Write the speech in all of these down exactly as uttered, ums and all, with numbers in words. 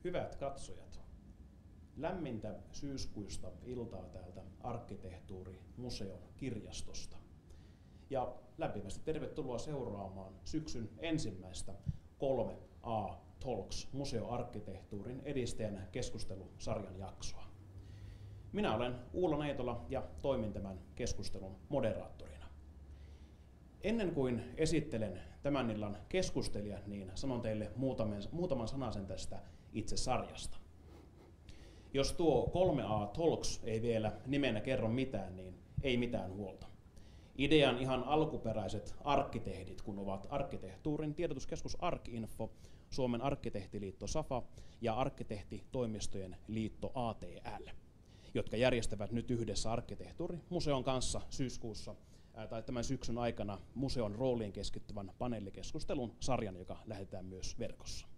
Hyvät katsojat, lämmintä syyskuista iltaa täältä Arkkitehtuurimuseon kirjastosta. Ja lämpimästi tervetuloa seuraamaan syksyn ensimmäistä kolme A Talks museoarkkitehtuurin edistäjän keskustelusarjan jaksoa. Minä olen Uula Neitola ja toimin tämän keskustelun moderaattorina. Ennen kuin esittelen tämän illan keskustelijat, niin sanon teille muutaman, muutaman sanasen tästä itse sarjasta. Jos tuo kolme A Talks ei vielä nimenä kerro mitään, niin ei mitään huolta. Idean ihan alkuperäiset arkkitehdit, kun ovat Arkkitehtuurin tiedotuskeskus ArkInfo, Suomen Arkkitehtiliitto SAFA ja Arkkitehtitoimistojen liitto A T L, jotka järjestävät nyt yhdessä Arkkitehtuurimuseon kanssa syyskuussa ää, tai tämän syksyn aikana museon rooliin keskittyvän paneelikeskustelun sarjan, joka lähetetään myös verkossa.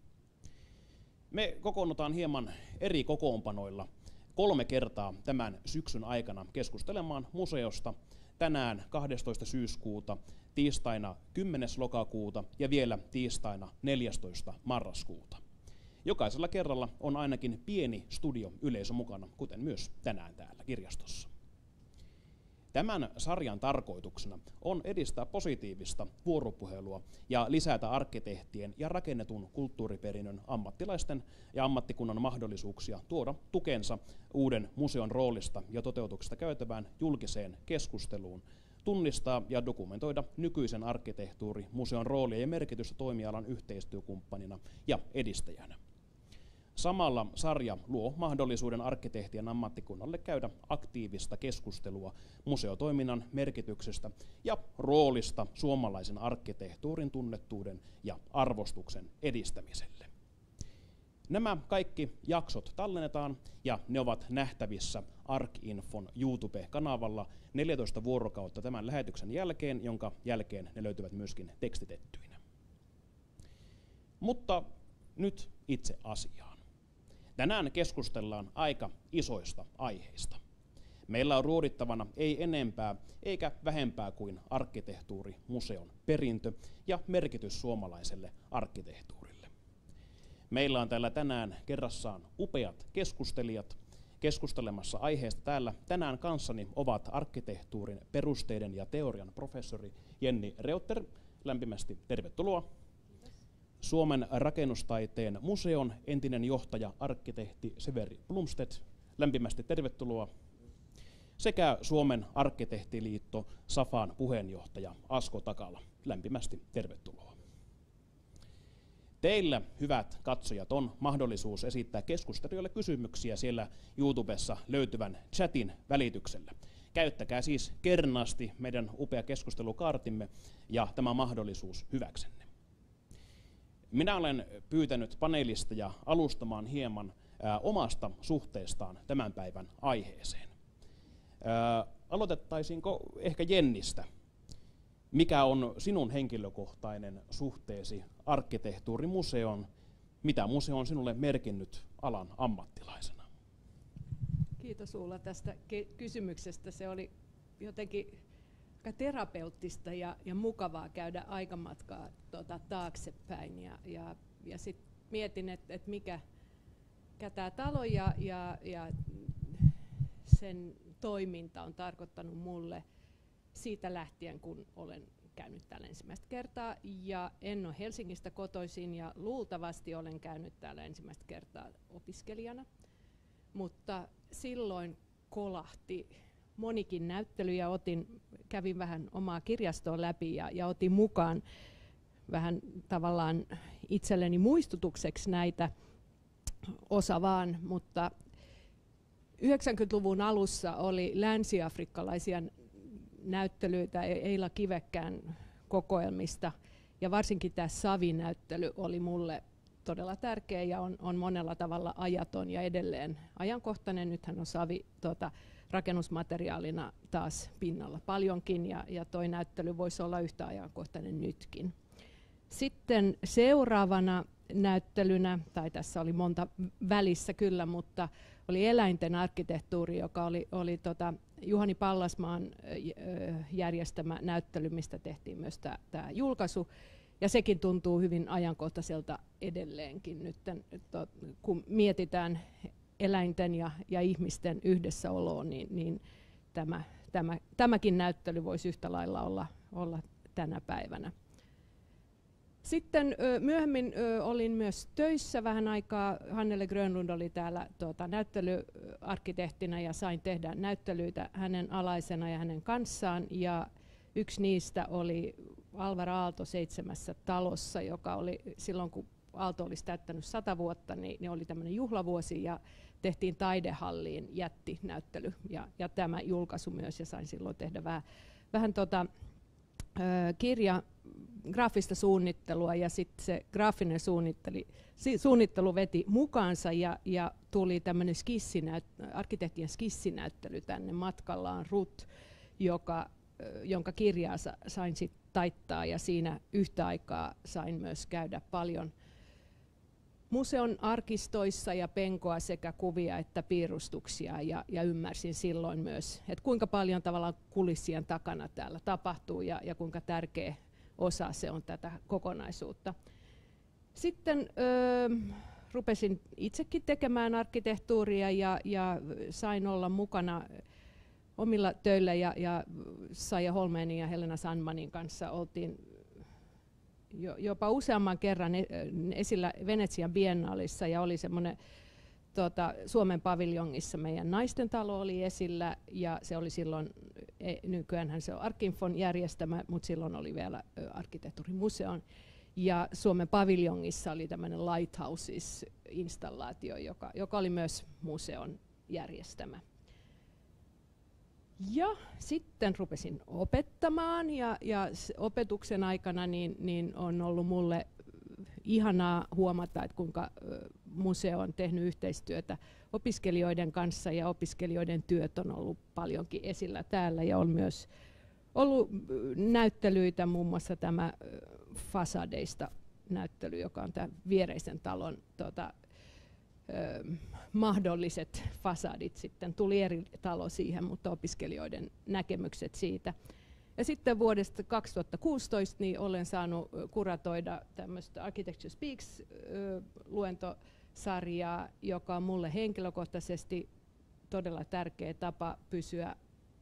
Me kokoonnutaan hieman eri kokoonpanoilla kolme kertaa tämän syksyn aikana keskustelemaan museosta. Tänään kahdestoista syyskuuta, tiistaina kymmenes lokakuuta ja vielä tiistaina neljästoista marraskuuta. Jokaisella kerralla on ainakin pieni studioyleisö mukana, kuten myös tänään täällä kirjastossa. Tämän sarjan tarkoituksena on edistää positiivista vuoropuhelua ja lisätä arkkitehtien ja rakennetun kulttuuriperinnön ammattilaisten ja ammattikunnan mahdollisuuksia tuoda tukensa uuden museon roolista ja toteutuksesta käytävään julkiseen keskusteluun, tunnistaa ja dokumentoida nykyisen arkkitehtuurimuseon roolia ja merkitystä toimialan yhteistyökumppanina ja edistäjänä. Samalla sarja luo mahdollisuuden arkkitehtien ammattikunnalle käydä aktiivista keskustelua museotoiminnan merkityksestä ja roolista suomalaisen arkkitehtuurin tunnettuuden ja arvostuksen edistämiselle. Nämä kaikki jaksot tallennetaan ja ne ovat nähtävissä ArkInfon YouTube-kanavalla neljätoista vuorokautta tämän lähetyksen jälkeen, jonka jälkeen ne löytyvät myöskin tekstitettyinä. Mutta nyt itse asiaan. Tänään keskustellaan aika isoista aiheista. Meillä on ruodittavana ei enempää eikä vähempää kuin Arkkitehtuurimuseon perintö ja merkitys suomalaiselle arkkitehtuurille. Meillä on täällä tänään kerrassaan upeat keskustelijat. Keskustelemassa aiheesta täällä tänään kanssani ovat arkkitehtuurin perusteiden ja teorian professori Jenni Reuter. Lämpimästi tervetuloa. Suomen rakennustaiteen museon entinen johtaja, arkkitehti Severi Blomstedt, lämpimästi tervetuloa. Sekä Suomen Arkkitehtiliitto SAFAn puheenjohtaja Asko Takala, lämpimästi tervetuloa. Teillä, hyvät katsojat, on mahdollisuus esittää keskustelijoille kysymyksiä siellä YouTubessa löytyvän chatin välityksellä. Käyttäkää siis kernaasti meidän upea keskustelukaartimme ja tämä mahdollisuus hyväksenne. Minä olen pyytänyt panelisteja alustamaan hieman ää, omasta suhteestaan tämän päivän aiheeseen. Ää, aloitettaisiinko ehkä Jennistä? Mikä on sinun henkilökohtainen suhteesi Arkkitehtuurimuseoon? Mitä museo on sinulle merkinnyt alan ammattilaisena? Kiitos Ulla tästä kysymyksestä. Se oli jotenkin aika terapeuttista ja, ja mukavaa käydä aikamatkaa tuota, taaksepäin. Ja, ja, ja sitten mietin, että et mikä, mikä tämä talo ja, ja, ja sen toiminta on tarkoittanut mulle siitä lähtien, kun olen käynyt täällä ensimmäistä kertaa. Ja en ole Helsingistä kotoisin ja luultavasti olen käynyt täällä ensimmäistä kertaa opiskelijana. Mutta silloin kolahti monikin näyttely ja otin, kävin vähän omaa kirjastoa läpi ja, ja otin mukaan vähän tavallaan itselleni muistutukseksi näitä, osa vaan, mutta yhdeksänkymmentäluvun alussa oli länsiafrikkalaisia näyttelyitä Eila Kivekkään kokoelmista ja varsinkin tämä Savi-näyttely oli mulle todella tärkeä ja on, on monella tavalla ajaton ja edelleen ajankohtainen. Nythän on Savi tuota, rakennusmateriaalina taas pinnalla paljonkin ja, ja toi näyttely voisi olla yhtä ajankohtainen nytkin. Sitten seuraavana näyttelynä, tai tässä oli monta välissä kyllä, mutta oli eläinten arkkitehtuuri, joka oli, oli tota Juhani Pallasmaan järjestämä näyttely, mistä tehtiin myös tämä julkaisu. ja sekin tuntuu hyvin ajankohtaiselta edelleenkin nyt, kun mietitään eläinten ja, ja ihmisten yhdessäoloa, niin, niin tämä, tämä, tämäkin näyttely voisi yhtä lailla olla, olla tänä päivänä. Sitten ö, myöhemmin ö, olin myös töissä vähän aikaa. Hannele Grönlund oli täällä tuota, näyttelyarkkitehtinä ja sain tehdä näyttelyitä hänen alaisena ja hänen kanssaan. Ja yksi niistä oli Alvar Aalto seitsemässä talossa, joka oli silloin, kun Aalto olisi täyttänyt sata vuotta, niin, niin oli tämmöinen juhlavuosi ja tehtiin Taidehalliin jättinäyttely. Ja, ja tämä julkaisu myös, ja sain silloin tehdä vähän, vähän tota, ö, kirja, graafista suunnittelua, ja sitten se graafinen suunnittelu veti mukaansa, ja, ja tuli tämmöinen arkkitehtien skissinäyttely tänne matkallaan Rut, joka, jonka kirjaa sain sitten taittaa, ja siinä yhtä aikaa sain myös käydä paljon museon arkistoissa ja penkoa sekä kuvia että piirustuksia, ja, ja ymmärsin silloin myös, että kuinka paljon tavallaan kulissien takana täällä tapahtuu ja, ja kuinka tärkeä osa se on tätä kokonaisuutta. Sitten ö, rupesin itsekin tekemään arkkitehtuuria ja, ja sain olla mukana omilla töillä, ja, ja Saija Holmenin ja Helena Sandmanin kanssa oltiin jo, jopa useamman kerran esillä Venetsian biennaalissa, ja oli semmoinen tuota, Suomen paviljongissa meidän naisten talo oli esillä, ja se oli silloin, nykyäänhän se on Arkinfon järjestämä, mutta silloin oli vielä arkkitehtuurimuseon. Ja Suomen paviljongissa oli tämmöinen Lighthouses-installaatio, joka, joka oli myös museon järjestämä. Ja sitten rupesin opettamaan, ja, ja opetuksen aikana niin, niin on ollut mulle ihanaa huomata, että kuinka museo on tehnyt yhteistyötä opiskelijoiden kanssa, ja opiskelijoiden työt on ollut paljonkin esillä täällä, ja on myös ollut näyttelyitä, muun muassa tämä Fasadeista näyttely, joka on tämä viereisen talon tuota, ö, mahdolliset fasadit. Sitten tuli eri talo siihen, mutta opiskelijoiden näkemykset siitä. Ja sitten vuodesta kaksituhattakuusitoista niin olen saanut kuratoida tämmöistä Architecture Speaks-luentosarjaa, joka on mulle henkilökohtaisesti todella tärkeä tapa pysyä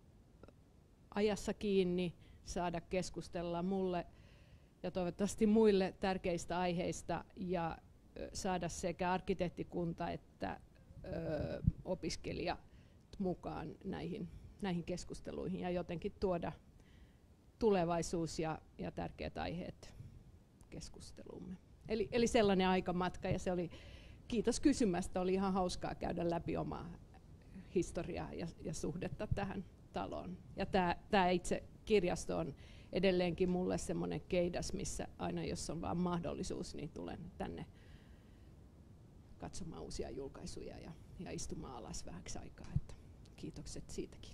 ajassa kiinni, saada keskustella mulle ja toivottavasti muille tärkeistä aiheista, ja saada sekä arkkitehtikunta että ö, opiskelija mukaan näihin, näihin keskusteluihin, ja jotenkin tuoda tulevaisuus ja, ja tärkeät aiheet keskusteluumme. Eli, eli sellainen aikamatka, ja se oli, kiitos kysymästä, oli ihan hauskaa käydä läpi omaa historiaa ja, ja suhdetta tähän taloon. Ja tämä itse kirjasto on edelleenkin mulle semmoinen keidas, missä aina jos on vaan mahdollisuus, niin tulen tänne katsomaan uusia julkaisuja ja, ja istumaan alas vähäksi aikaa. Että kiitokset siitäkin.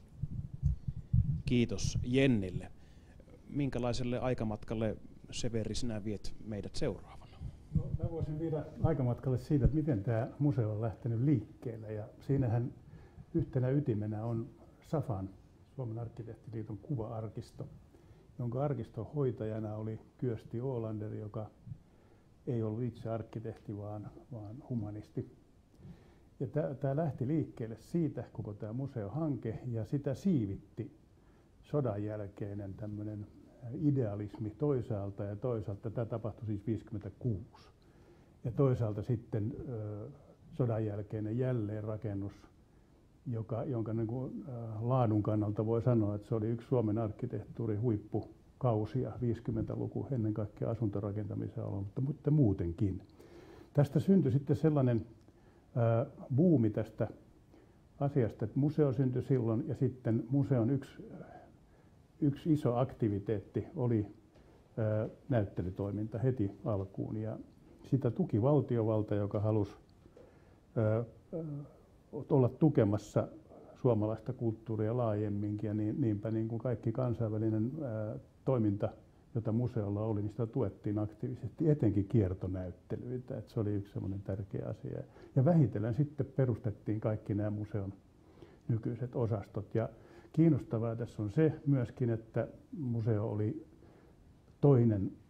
Kiitos Jennille. Minkälaiselle aikamatkalle, Severi, sinä viet meidät seuraavana? No, mä voisin viedä aikamatkalle siitä, että miten tämä museo on lähtenyt liikkeelle. Ja siinähän yhtenä ytimenä on SAFAN, Suomen arkkitehtiliiton kuva-arkisto, jonka arkiston hoitajana oli Kyösti Ålander, joka ei ollut itse arkkitehti, vaan, vaan humanisti. Ja tämä lähti liikkeelle siitä, koko tämä museohanke, ja sitä siivitti sodan jälkeinen tämmöinen idealismi toisaalta, ja toisaalta tämä tapahtui siis viisikymmentäkuusi. Ja toisaalta sitten ö, sodan jälkeinen jälleenrakennus, joka, jonka niin kuin, äh, laadun kannalta voi sanoa, että se oli yksi Suomen arkkitehtuurin huippukausia, viisikymmentäluku, ennen kaikkea asuntorakentamisen alalla, mutta, mutta muutenkin. Tästä syntyi sitten sellainen äh, buumi tästä asiasta, että museo syntyi silloin, ja sitten museon yksi, yksi iso aktiviteetti oli äh, näyttelytoiminta heti alkuun, ja sitä tuki valtiovalta, joka halusi äh, olla tukemassa suomalaista kulttuuria laajemminkin, ja niin, niinpä niin kuin kaikki kansainvälinen ää, toiminta, jota museolla oli, niin sitä tuettiin aktiivisesti, etenkin kiertonäyttelyitä, että se oli yksi semmoinen tärkeä asia. Ja vähitellen sitten perustettiin kaikki nämä museon nykyiset osastot. Ja kiinnostavaa tässä on se myöskin, että museo oli toinen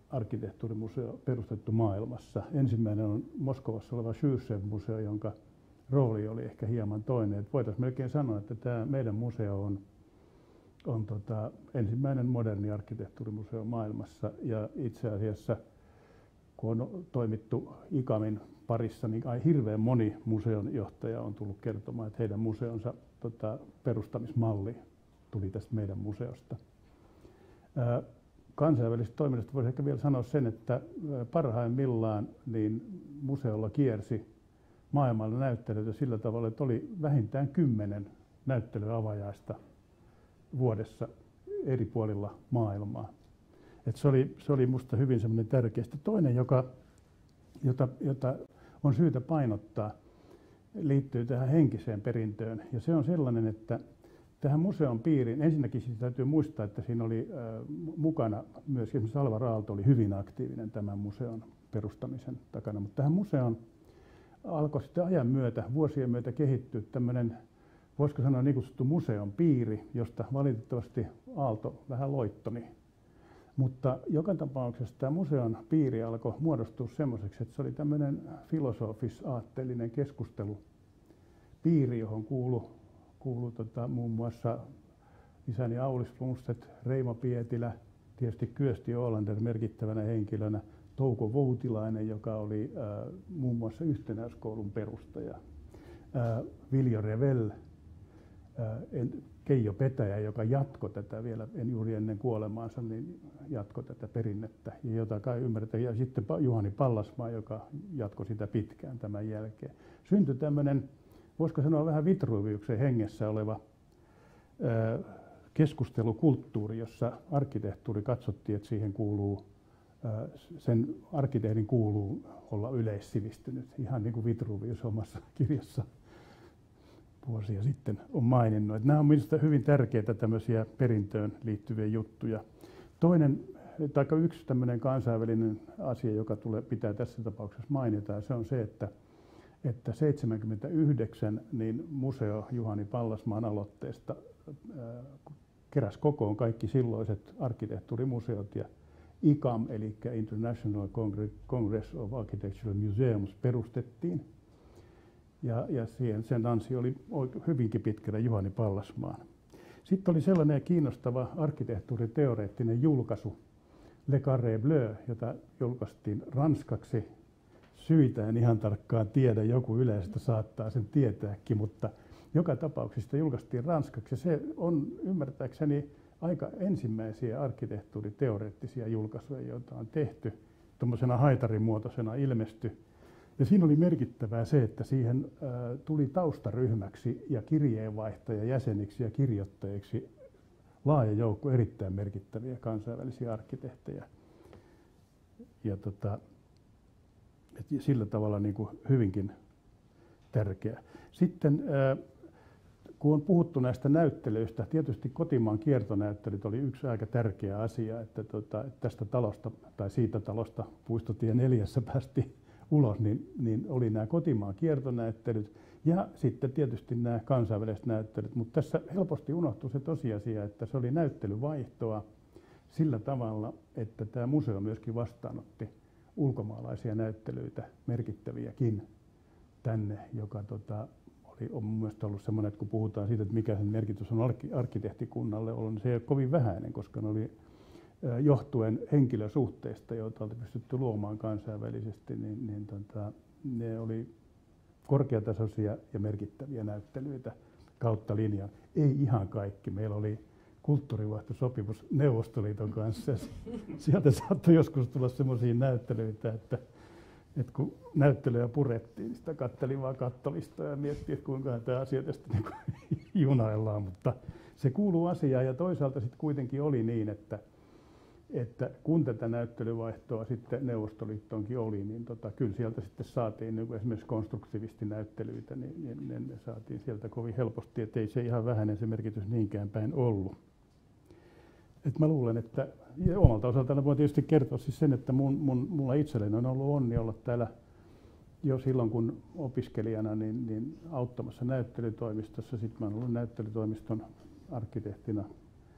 arkkitehtuurimuseo perustettu maailmassa. Ensimmäinen on Moskovassa oleva Schustev-museo, jonka rooli oli ehkä hieman toinen. Voitaisiin melkein sanoa, että tämä meidän museo on, on tota, ensimmäinen moderni arkkitehtuurimuseo maailmassa. Ja itse asiassa, kun on toimittu I C A Min parissa, niin ai, hirveän moni museon johtaja on tullut kertomaan, että heidän museonsa tota, perustamismalli tuli tästä meidän museosta. Ää, kansainvälisestä toiminnasta voisi ehkä vielä sanoa sen, että parhaimmillaan niin museolla kiersi maailmalla näyttelyitä sillä tavalla, että oli vähintään kymmenen näyttelyavajaista vuodessa eri puolilla maailmaa. Et se oli, se oli musta hyvin semmoinen tärkeä. Sitten toinen, joka, jota, jota on syytä painottaa, liittyy tähän henkiseen perintöön. Ja se on sellainen, että tähän museon piiriin, ensinnäkin siis täytyy muistaa, että siinä oli äh, mukana myös esimerkiksi Alvar Aalto oli hyvin aktiivinen tämän museon perustamisen takana. Mutta tähän museon alkoi sitten ajan myötä, vuosien myötä kehittyä tämmöinen, voisiko sanoa niin kutsuttu museon piiri, josta valitettavasti Aalto vähän loittoni. Mutta joka tapauksessa tämä museon piiri alkoi muodostua semmoiseksi, että se oli tämmöinen filosofis-aatteellinen keskustelupiiri, johon kuului, kuului tota, muun muassa isäni Aulis Blomstedt, Reima Pietilä, tietysti Kyösti Olander merkittävänä henkilönä, Touko Voutilainen, joka oli äh, muun muassa yhtenäiskoulun perustaja, äh, Viljo Revel, äh, Keijo Petäjä, joka jatkoi tätä vielä en juuri ennen kuolemaansa, niin jatkoi tätä perinnettä, ja jota kai ymmärretään. Ja sitten Juhani Pallasmaa, joka jatkoi sitä pitkään tämän jälkeen. Syntyi tämmöinen, voisiko sanoa vähän Vitruviuksen hengessä oleva ää, keskustelukulttuuri, jossa arkkitehtuuri katsottiin, että siihen kuuluu, ää, sen arkkitehdin kuuluu olla yleissivistynyt, ihan niin kuin Vitruvius omassa kirjassa vuosia sitten on maininnut. Että nämä on minusta hyvin tärkeitä tämmöisiä perintöön liittyviä juttuja. Toinen, tai yksi tämmöinen kansainvälinen asia, joka tulee, pitää tässä tapauksessa mainita, ja se on se, että, että seitsemänkymmentäyhdeksän niin museo Juhani Pallasmaan aloitteesta ää, keräsi kokoon kaikki silloiset arkkitehtuurimuseot, ja I C A M, eli International Congress of Architectural Museums, perustettiin. Ja, ja siihen, sen ansio oli hyvinkin pitkällä Juhani Pallasmaan. Sitten oli sellainen kiinnostava arkkitehtuuriteoreettinen julkaisu, Le Carré Bleu, jota julkaistiin ranskaksi. Syitä en ihan tarkkaan tiedä, joku yleistä saattaa sen tietääkin, mutta joka tapauksessa julkaistiin ranskaksi. Se on ymmärtääkseni aika ensimmäisiä arkkitehtuuriteoreettisia julkaisuja, joita on tehty. Tuommoisena haitarimuotoisena ilmestyi. Ja siinä oli merkittävää se, että siihen ä, tuli taustaryhmäksi ja kirjeenvaihtaja jäseniksi ja kirjoittajiksi laaja joukko erittäin merkittäviä kansainvälisiä arkkitehtejä. Ja tota, et sillä tavalla niin kuin hyvinkin tärkeä. Sitten ä, kun on puhuttu näistä näyttelyistä, tietysti kotimaan kiertonäyttelyt oli yksi aika tärkeä asia, että, tota, että tästä talosta tai siitä talosta Puistotie neljässä päästiin ulos, niin, niin oli nämä kotimaan kiertonäyttelyt ja sitten tietysti nämä kansainväliset näyttelyt. Mutta tässä helposti unohtui se tosiasia, että se oli näyttelyvaihtoa sillä tavalla, että tämä museo myöskin vastaanotti ulkomaalaisia näyttelyitä, merkittäviäkin tänne, joka tota, oli, on mun mielestä ollut semmoinen, että kun puhutaan siitä, että mikä sen merkitys on arkkitehtikunnalle ollut, niin se ei ole kovin vähäinen, koska ne oli johtuen henkilösuhteista, joita oli pystytty luomaan kansainvälisesti, niin, niin tota, ne oli korkeatasoisia ja merkittäviä näyttelyitä kautta linjan. Ei ihan kaikki. Meillä oli kulttuurivaihtosopimus Neuvostoliiton kanssa. Sieltä saattoi joskus tulla semmoisia näyttelyitä, että, että kun näyttelyä purettiin, niin sitä katselin vaan kattolista ja miettii, että kuinka tämä asia tästä niin junaillaan. Mutta se kuuluu asiaan ja toisaalta sitten kuitenkin oli niin, että että kun tätä näyttelyvaihtoa sitten Neuvostoliittoonkin oli, niin tota, kyllä sieltä sitten saatiin niin esimerkiksi konstruktivistinäyttelyitä, niin, niin, niin ne saatiin sieltä kovin helposti, että ei se ihan vähäinen se merkitys niinkään päin ollut. Et mä luulen, että ja omalta osaltani voin tietysti kertoa siis sen, että mun, mun, mulla itselleni on ollut onni olla täällä jo silloin, kun opiskelijana niin, niin auttamassa näyttelytoimistossa. Sitten mä olen ollut näyttelytoimiston arkkitehtina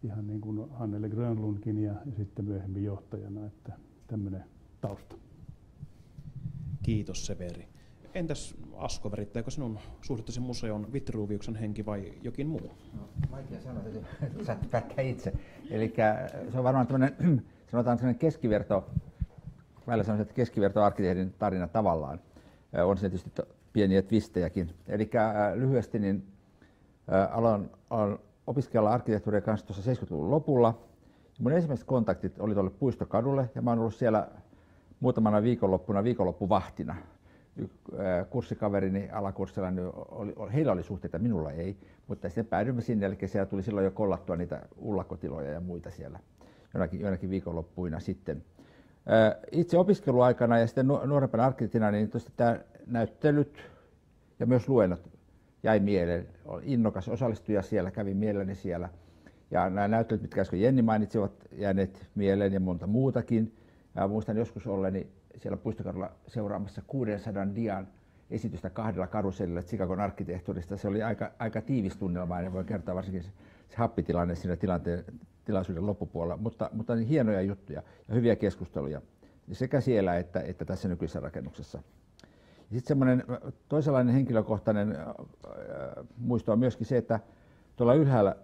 ihan niin kuin Hannele Grönlundkin ja, ja sitten myöhemmin johtajana, että tämmöinen tausta. Kiitos Severi. Entäs Asko, värittääkö sinun suhteesi museon Vitruviuksen henki vai jokin muu? No, vaikea sanoa, että saat päättää itse. Eli se on varmaan tämmöinen, sanotaan sellainen keskiverto, välillä sanoisin, että keskiverto-arkkitehdin tarina tavallaan. On se tietysti pieniä twistejäkin. Eli lyhyesti niin aloin, aloin opiskella arkkitehtuuria kanssa tuossa seitsemänkymmentäluvun lopulla. Mun ensimmäiset kontaktit oli tuolle Puistokadulle ja mä oon ollut siellä muutamana viikonloppuna viikonloppuvahtina. Kurssikaverini alakurssilla, niin oli, heillä oli suhteita, minulla ei, mutta sitten päädyimme sinne, eli siellä tuli silloin jo kollattua niitä ullakotiloja ja muita siellä jonakin, jonakin viikonloppuina sitten. Itse opiskeluaikana ja sitten nuorempana arkkitehtina, niin tämä näyttelyt ja myös luennot jäi mieleen. Olin innokas osallistuja siellä, kävin mielelläni siellä. Ja nämä näyttelyt, mitkä äsken Jenni mainitsi, ovat jääneet mieleen ja monta muutakin. Ja muistan joskus olleni siellä Puistokadulla seuraamassa kuudensadan dian esitystä kahdella karusellilla Chicagon arkkitehtuurista. Se oli aika, aika tiivis tunnelma, ja voi kertoa varsinkin se, se happitilanne siinä tilanteen, tilaisuuden loppupuolella, mutta, mutta niin hienoja juttuja ja hyviä keskusteluja sekä siellä että, että tässä nykyisessä rakennuksessa. Sitten semmoinen toisenlainen henkilökohtainen äh, muisto on myöskin se, että tuolla ylhäällä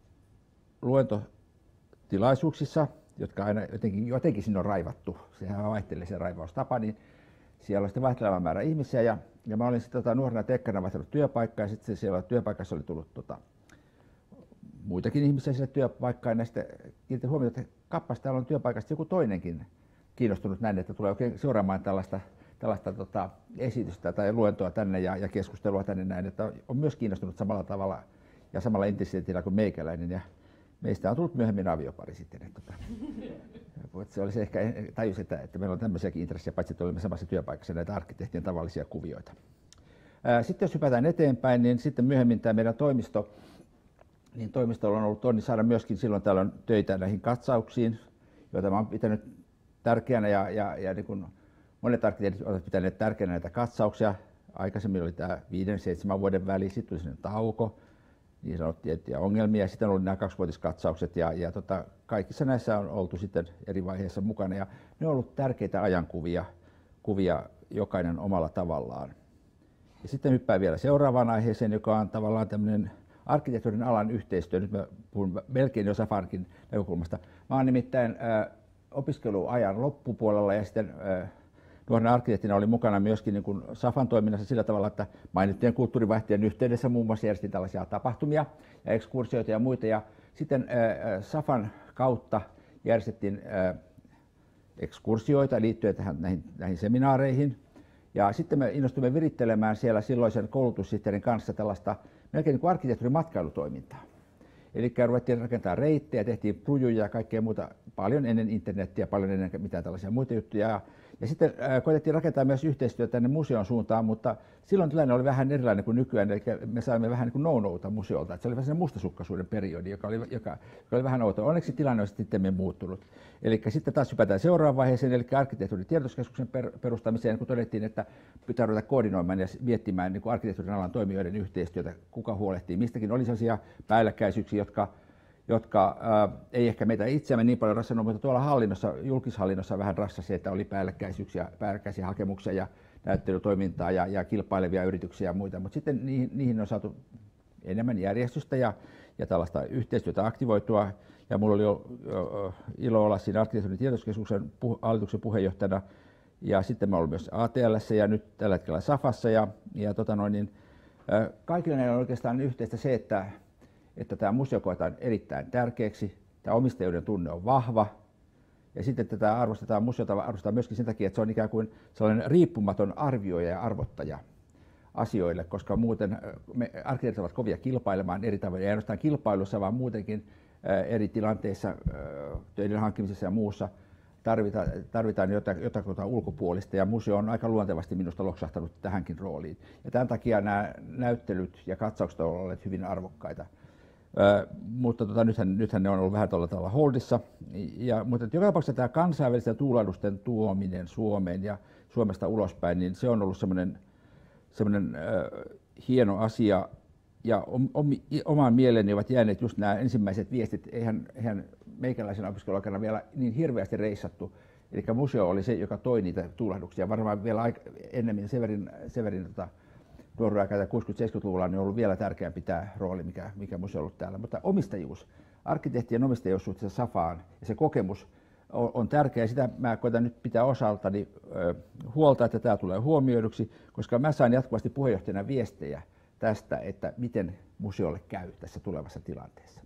luentotilaisuuksissa, jotka aina jotenkin, jotenkin sinne on raivattu, sehän vaihtelee se raivaustapa, niin siellä on sitten vaihteleva määrä ihmisiä ja, ja mä olin sitten tota, nuorena tekkana vaihtanut työpaikkaa ja sitten siellä työpaikassa oli tullut tota, muitakin ihmisiä sille työpaikkaan ja sitten kiinnitin huomiota, että kappas täällä on työpaikasta joku toinenkin kiinnostunut näin, että tulee oikein seuraamaan tällaista, tällaista tota, esitystä tai luentoa tänne ja, ja keskustelua tänne näin, että on myös kiinnostunut samalla tavalla ja samalla intensiteetillä kuin meikäläinen. Ja meistä on tullut myöhemmin aviopari sitten. Että, että se olisi ehkä tajus, että, että meillä on tämmöisiäkin intressejä, paitsi että olemme samassa työpaikassa näitä arkkitehtien tavallisia kuvioita. Sitten jos hypätään eteenpäin, niin sitten myöhemmin tämä meidän toimisto, niin toimistolla on ollut onni saada myöskin silloin tällöin töitä näihin katsauksiin, joita mä olen pitänyt tärkeänä ja, ja, ja niin kuin monet arkkitehtit ovat pitäneet tärkeänä näitä katsauksia. Aikaisemmin oli tämä viiden, seitsemän vuoden väli, sitten tuli sellainen tauko. Niin sanottiin tiettyjä ongelmia ja sitten oli nämä kaksivuotiskatsaukset ja, ja tota, kaikissa näissä on oltu sitten eri vaiheissa mukana ja ne on ollut tärkeitä ajankuvia, kuvia jokainen omalla tavallaan. Ja sitten hyppään vielä seuraavaan aiheeseen, joka on tavallaan tämmöinen arkkitehtuurin alan yhteistyö. Nyt mä puhun melkein jo Safankin näkökulmasta. Mä oon nimittäin ä, opiskeluajan loppupuolella ja sitten ä, nuorena arkkitehtina oli mukana myöskin niin kuin Safan toiminnassa sillä tavalla, että mainittujen kulttuurivaihtojen yhteydessä muun muassa järjestin tällaisia tapahtumia ja ekskursioita ja muita. Ja sitten ä, Safan kautta järjestettiin ä, ekskursioita liittyen tähän, näihin, näihin seminaareihin. Ja sitten me innostuimme virittelemään siellä silloisen koulutussihteerin kanssa tällaista melkein niin kuin arkkitehtuurimatkailutoimintaa. Eli ruvettiin rakentamaan reittejä, tehtiin prujuja ja kaikkea muuta paljon ennen internettiä, paljon ennen mitään tällaisia muita juttuja. Ja sitten äh, koitettiin rakentaa myös yhteistyötä tänne museon suuntaan, mutta silloin tilanne oli vähän erilainen kuin nykyään, eli me saimme vähän niin kuin no-nouta museolta. Että se oli vähän sellainen mustasukkaisuuden periodi, joka oli, joka, joka oli vähän outo. Onneksi tilanne on sitten muuttunut. Eli sitten taas hypätään seuraavaan vaiheeseen, eli arkkitehtuurin tiedotuskeskuksen per, perustamiseen, kun todettiin, että pitää ruveta koordinoimaan ja miettimään niin kuin arkkitehtuurin alan toimijoiden yhteistyötä, kuka huolehtii mistäkin. Oli sellaisia päällekkäisyyksiä, jotka jotka ää, ei ehkä meitä itseämme niin paljon rassannut, mutta tuolla hallinnossa, julkishallinnossa vähän rassasi, että oli päällekkäisyyksiä, päällekkäisiä hakemuksia ja näyttelytoimintaa ja, ja kilpailevia yrityksiä ja muita, mutta sitten niihin, niihin on saatu enemmän järjestystä ja, ja tällaista yhteistyötä aktivoitua. Ja minulla oli jo, jo ilo olla siinä arkkitehtuurin tiedotuskeskuksen puh- hallituksen puheenjohtajana ja sitten mä olin myös A T L:ssä ja nyt tällä hetkellä Safassa ja, ja tota noin, niin, ää, kaikilla näillä on oikeastaan yhteistä se, että että tämä museo koetaan erittäin tärkeäksi, tämä omistajuuden tunne on vahva ja sitten tätä arvostetaan, museota arvostetaan myöskin sen takia, että se on ikään kuin sellainen riippumaton arvioija ja arvottaja asioille, koska muuten me arkkitehtit ovat kovia kilpailemaan eri tavoin, ei ainoastaan kilpailussa, vaan muutenkin eri tilanteissa, töiden hankkimisessa ja muussa tarvitaan, tarvitaan jotain, jotain ulkopuolista ja museo on aika luontevasti minusta loksahtanut tähänkin rooliin. Ja tämän takia nämä näyttelyt ja katsaukset ovat olleet hyvin arvokkaita. Ö, mutta tota, nythän, nythän ne on ollut vähän tuolla tavalla holdissa. Ja, mutta joka tapauksessa tämä kansainvälisten tuulahdusten tuominen Suomeen ja Suomesta ulospäin, niin se on ollut semmoinen semmoinen ö, hieno asia. ja om, om, omaan mieleeni ovat jääneet just nämä ensimmäiset viestit. Eihän, eihän meikäläisen opiskeluaikana vielä niin hirveästi reissattu. Eli museo oli se, joka toi niitä tuulahduksia. Varmaan vielä aika, ennemmin Severin, Severin tota, nuoruuden aikana kuusikymmentä-seitsemänkymmentäluvulla niin on ollut vielä tärkeämpi tämä rooli, mikä, mikä museo on ollut täällä. Mutta omistajuus, arkkitehtien omistajuus suhteessa Safaan ja se kokemus on, on tärkeä. Sitä mä koitan nyt pitää osaltani ö, huolta, että tämä tulee huomioiduksi, koska mä saan jatkuvasti puheenjohtajana viestejä tästä, että miten museolle käy tässä tulevassa tilanteessa.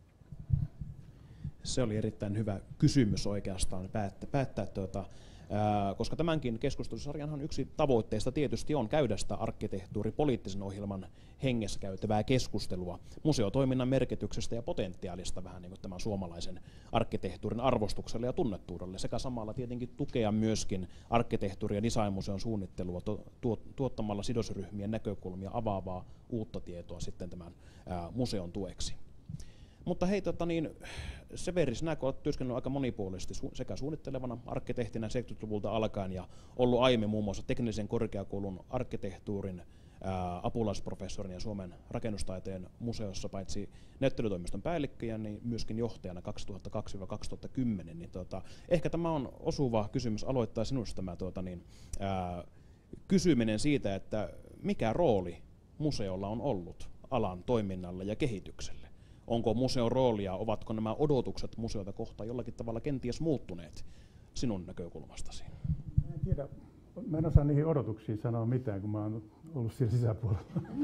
Se oli erittäin hyvä kysymys oikeastaan päättää, päättää tuota, ää, koska tämänkin keskustelusarjanhan yksi tavoitteista tietysti on käydä sitä arkkitehtuuripoliittisen ohjelman hengessä käytävää keskustelua museotoiminnan merkityksestä ja potentiaalista vähän niin kuin tämän suomalaisen arkkitehtuurin arvostukselle ja tunnettuudelle, sekä samalla tietenkin tukea myöskin arkkitehtuuri- ja designmuseon suunnittelua tu, tu, tuottamalla sidosryhmien näkökulmia avaavaa uutta tietoa sitten tämän ää, museon tueksi. Mutta hei, tota niin, Severi, sinä olet työskennellyt aika monipuolisesti su- sekä suunnittelevana arkkitehtinä seitsemänkymmentäluvulta alkaen ja ollut aiemmin muun muassa teknillisen korkeakoulun arkkitehtuurin ää, apulaisprofessorin ja Suomen rakennustaiteen museossa paitsi näyttelytoimiston päällikköjä, niin myöskin johtajana kaksituhattakaksi kaksituhattakymmenen. Niin tota, ehkä tämä on osuva kysymys aloittaa sinusta tämä tuota niin, ää, kysyminen siitä, että mikä rooli museolla on ollut alan toiminnalle ja kehitykselle. Onko museon roolia, ovatko nämä odotukset museota kohtaan jollakin tavalla kenties muuttuneet sinun näkökulmastasi? En tiedä, mä en osaa niihin odotuksiin sanoa mitään, kun mä oon ollut siellä sisäpuolella.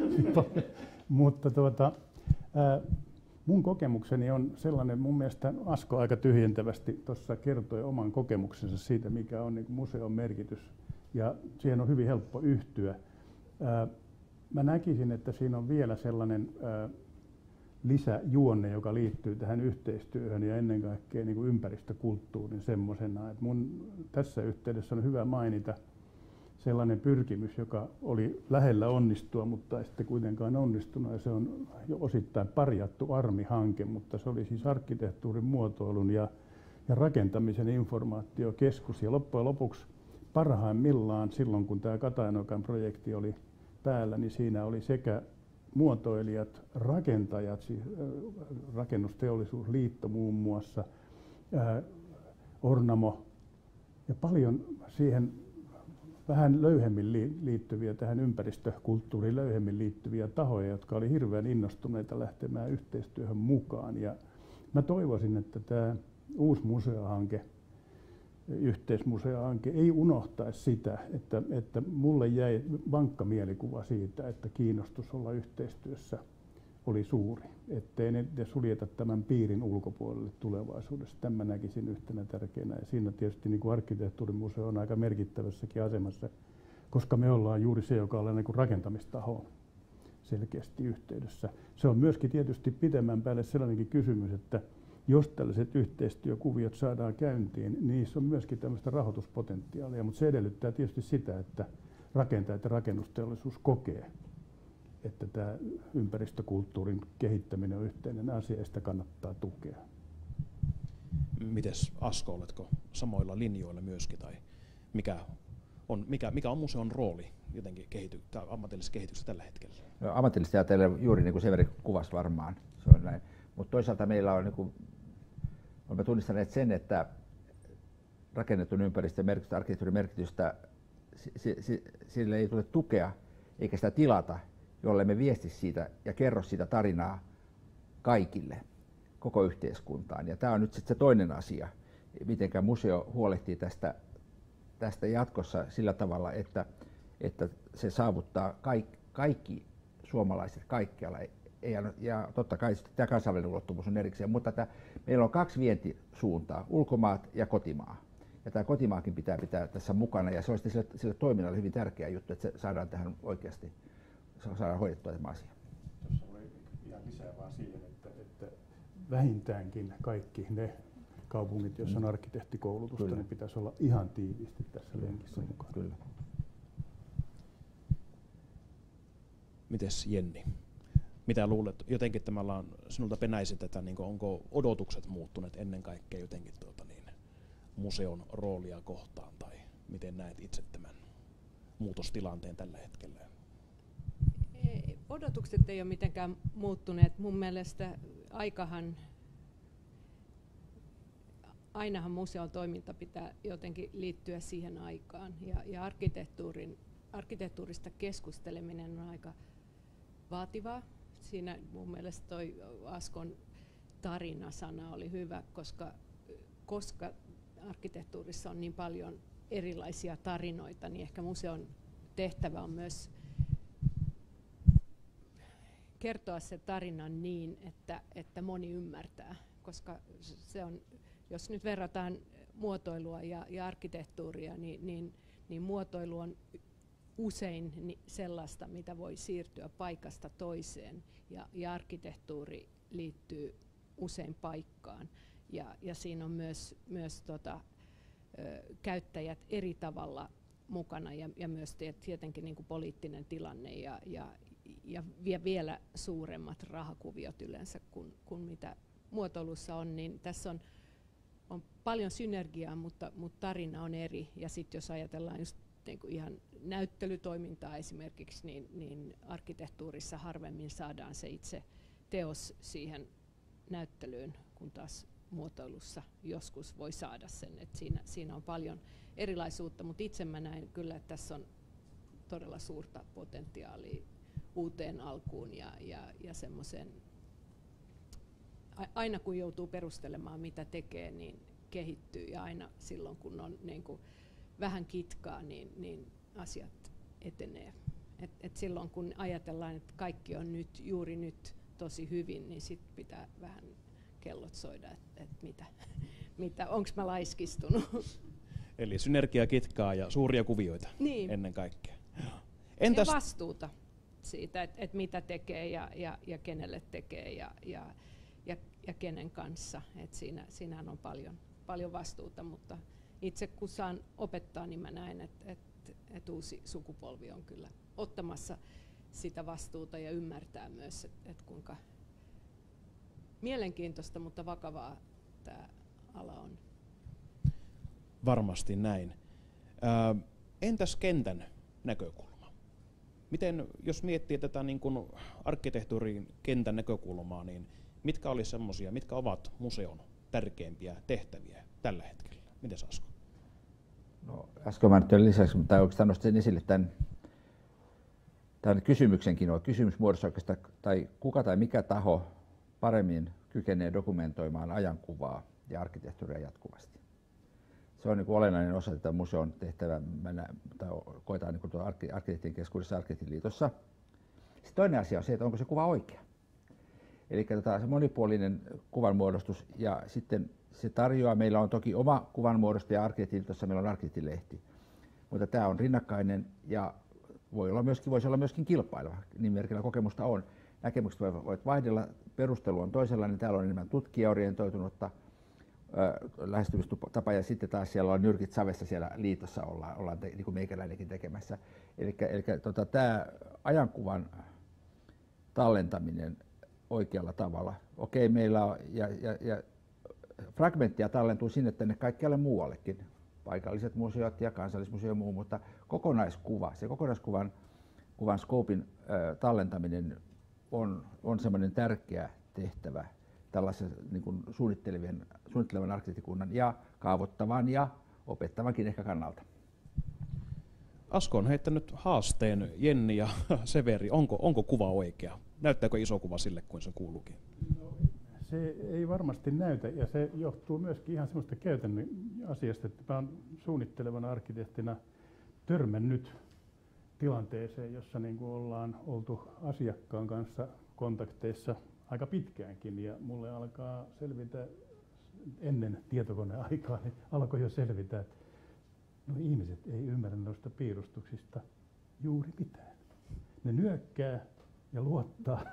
Mutta tuota, ää, mun kokemukseni on sellainen, mun mielestä Asko aika tyhjentävästi tuossa kertoi oman kokemuksensa siitä, mikä on niin kuin museon merkitys. Ja siihen on hyvin helppo yhtyä. Ää, mä näkisin, että siinä on vielä sellainen ää, lisäjuonne, joka liittyy tähän yhteistyöhön ja ennen kaikkea niin kuin ympäristökulttuurin semmoisena. Että mun tässä yhteydessä on hyvä mainita sellainen pyrkimys, joka oli lähellä onnistua, mutta ei sitten kuitenkaan onnistunut. Ja se on jo osittain parjattu ARMI-hanke, mutta se oli siis arkkitehtuurin muotoilun ja, ja rakentamisen informaatiokeskus. Ja loppujen lopuksi parhaimmillaan silloin, kun tämä Katainokan projekti oli päällä, niin siinä oli sekä muotoilijat, rakentajat, siis Rakennusteollisuusliitto muun muassa, ää, Ornamo ja paljon siihen vähän löyhemmin liittyviä, tähän ympäristökulttuuriin löyhemmin liittyviä tahoja, jotka oli hirveän innostuneita lähtemään yhteistyöhön mukaan. Ja mä toivoisin, että tämä uusi museohanke, yhteismuseohanke ei unohtaisi sitä, että, että mulle jäi vankka mielikuva siitä, että kiinnostus olla yhteistyössä oli suuri, ettei ne suljeta tämän piirin ulkopuolelle tulevaisuudessa. Tämän näkisin yhtenä tärkeänä ja siinä tietysti niin kuin arkkitehtuurimuseo on aika merkittävässäkin asemassa, koska me ollaan juuri se, joka on niin kuin rakentamistaho selkeästi yhteydessä. Se on myöskin tietysti pitemmän päälle sellainenkin kysymys, että jos tällaiset yhteistyökuviot saadaan käyntiin, niin niissä on myöskin tämmöistä rahoituspotentiaalia, mutta se edellyttää tietysti sitä, että rakentajat ja rakennusteollisuus kokee, että tämä ympäristökulttuurin kehittäminen on yhteinen asia ja sitä kannattaa tukea. Mites Asko, oletko samoilla linjoilla myöskin, tai mikä on, mikä, mikä on museon rooli jotenkin kehity, ammatillisessa kehityksessä tällä hetkellä? No, ammatillisesti ajatellen juuri niin kuin Severi kuvasi varmaan, se on näin. Mutta toisaalta meillä on, niin kuin, olemme tunnistaneet sen, että rakennetun ympäristön merkitystä, arkkitehtuurin merkitystä, si, si, sille ei tule tukea eikä sitä tilata, jolle me viesti siitä ja kerro siitä tarinaa kaikille, koko yhteiskuntaan. Ja tämä on nyt sitten se toinen asia, miten museo huolehtii tästä, tästä jatkossa sillä tavalla, että, että se saavuttaa kaikki, kaikki suomalaiset kaikkialla. Ja, ja totta kai tämä kansainvälinen ulottuvuus on erikseen, mutta tämä, meillä on kaksi vientisuuntaa, ulkomaat ja kotimaa. Ja tämä kotimaakin pitää pitää tässä mukana ja se olisi sille, sille toiminnalle hyvin tärkeä juttu, että se saadaan tähän oikeasti saadaan hoidettua tämä asia. Tuossa oli ihan lisää vaan siihen, että, että vähintäänkin kaikki ne kaupungit, joissa on arkkitehtikoulutusta, Kyllä. niin pitäisi olla ihan tiiviisti tässä lenkissä mukana. Kyllä. Mites Jenni? Mitä luulet, jotenkin tämä ollaan sinulta penäisin tätä, niin onko odotukset muuttuneet ennen kaikkea jotenkin tuota, niin, museon roolia kohtaan, tai miten näet itse tämän muutostilanteen tällä hetkellä? Odotukset ei ole mitenkään muuttuneet. Mun mielestä aikahan, ainahan museon toiminta pitää jotenkin liittyä siihen aikaan. Ja, ja arkkitehtuurin, arkkitehtuurista keskusteleminen on aika vaativaa. Siinä mun mielestä toi Askon tarinasana oli hyvä, koska, koska arkkitehtuurissa on niin paljon erilaisia tarinoita, niin ehkä museon tehtävä on myös kertoa se tarinan niin, että, että moni ymmärtää, koska se on, jos nyt verrataan muotoilua ja, ja arkkitehtuuria, niin, niin, niin muotoilu on usein sellaista, mitä voi siirtyä paikasta toiseen, ja, ja arkkitehtuuri liittyy usein paikkaan, ja, ja siinä on myös, myös tota, ö, käyttäjät eri tavalla mukana, ja, ja myös tietenkin niin kuin poliittinen tilanne, ja, ja, ja vielä suuremmat rahakuviot yleensä kuin, kuin mitä muotoilussa on, niin tässä on, on paljon synergiaa, mutta, mutta tarina on eri, ja sitten jos ajatellaan just niin kuin ihan näyttelytoimintaa esimerkiksi, niin, niin arkkitehtuurissa harvemmin saadaan se itse teos siihen näyttelyyn, kun taas muotoilussa joskus voi saada sen. Et siinä, siinä on paljon erilaisuutta, mutta itse mä näen kyllä, että tässä on todella suurta potentiaalia uuteen alkuun ja, ja, ja semmoiseen, aina kun joutuu perustelemaan mitä tekee, niin kehittyy, ja aina silloin kun on niin kuin vähän kitkaa, niin, niin asiat etenee. Et, et silloin kun ajatellaan, että kaikki on nyt, juuri nyt tosi hyvin, niin sit pitää vähän kellot soida, että et mitä, mitä onko mä laiskistunut. Eli synergia, kitkaa ja suuria kuvioita niin. Ennen kaikkea. Entäs ja vastuuta siitä, että et mitä tekee ja, ja, ja kenelle tekee ja, ja, ja, ja kenen kanssa. Et siinä, siinähän on paljon, paljon vastuuta, mutta itse kun saan opettaa, niin mä näen, että et, et uusi sukupolvi on kyllä ottamassa sitä vastuuta ja ymmärtää myös, että et kuinka mielenkiintoista, mutta vakavaa tämä ala on. Varmasti näin. Ö, entäs kentän näkökulma? Miten, jos miettii tätä niin kuin arkkitehtuurin kentän näkökulmaa, niin mitkä olisi semmoisia, mitkä ovat museon tärkeimpiä tehtäviä tällä hetkellä? Miten Asko? No, äsken mainittujen lisäksi, mutta oikeastaan nostin esille tämän, tämän kysymyksenkin, on kysymysmuodossa oikeastaan, tai kuka tai mikä taho paremmin kykenee dokumentoimaan ajankuvaa ja arkkitehtuuria jatkuvasti. Se on niin kuin olennainen osa tätä museon tehtävää, tai koetaan niin kuin arkkitehtien keskuudessa Arkkitehtiliitossa. Sitten toinen asia on se, että onko se kuva oikea. Eli tota, se monipuolinen kuvanmuodostus, ja sitten se tarjoaa, meillä on toki oma kuvanmuodostaja Arkkitehtiliitossa, meillä on Arkkitehtilehti, mutta tämä on rinnakkainen ja voi olla myöskin, voisi olla myöskin kilpaileva, nimimerkillä kokemusta on. Näkemykset voivat vaihdella, perustelu on toisenlainen, täällä on enemmän tutkijaorientoitunutta lähestymistapa, ja sitten taas siellä on nyrkit savessa siellä liitossa ollaan, ollaan te, niin kuin meikäläinenkin tekemässä. Eli, eli tota, tämä ajankuvan tallentaminen oikealla tavalla. Okei, meillä on, ja, ja, ja fragmenttia tallentuu sinne tänne kaikkialle muuallekin, paikalliset museot ja kansallismuseo ja muu, mutta kokonaiskuva, se kokonaiskuvan kuvan scopein äh, tallentaminen on, on semmoinen tärkeä tehtävä tällaisen niin kuin suunnittelevien, suunnittelevan arkkitehtikunnan ja kaavoittavan ja opettavankin ehkä kannalta. Asko on heittänyt haasteen, Jenni ja Severi, onko, onko kuva oikea? Näyttääkö iso kuva sille, kuin se kuuluukin? No, se ei varmasti näytä, ja se johtuu myöskin ihan semmoista käytännön asiasta, että mä olen suunnittelevana arkkitehtina törmännyt tilanteeseen, jossa niin kuin ollaan oltu asiakkaan kanssa kontakteissa aika pitkäänkin, ja mulle alkaa selvitä, ennen tietokoneaikaa, niin alkoi jo selvitä, että no ihmiset ei ymmärrä noista piirustuksista juuri mitään. Ne nyökkää ja luottaa.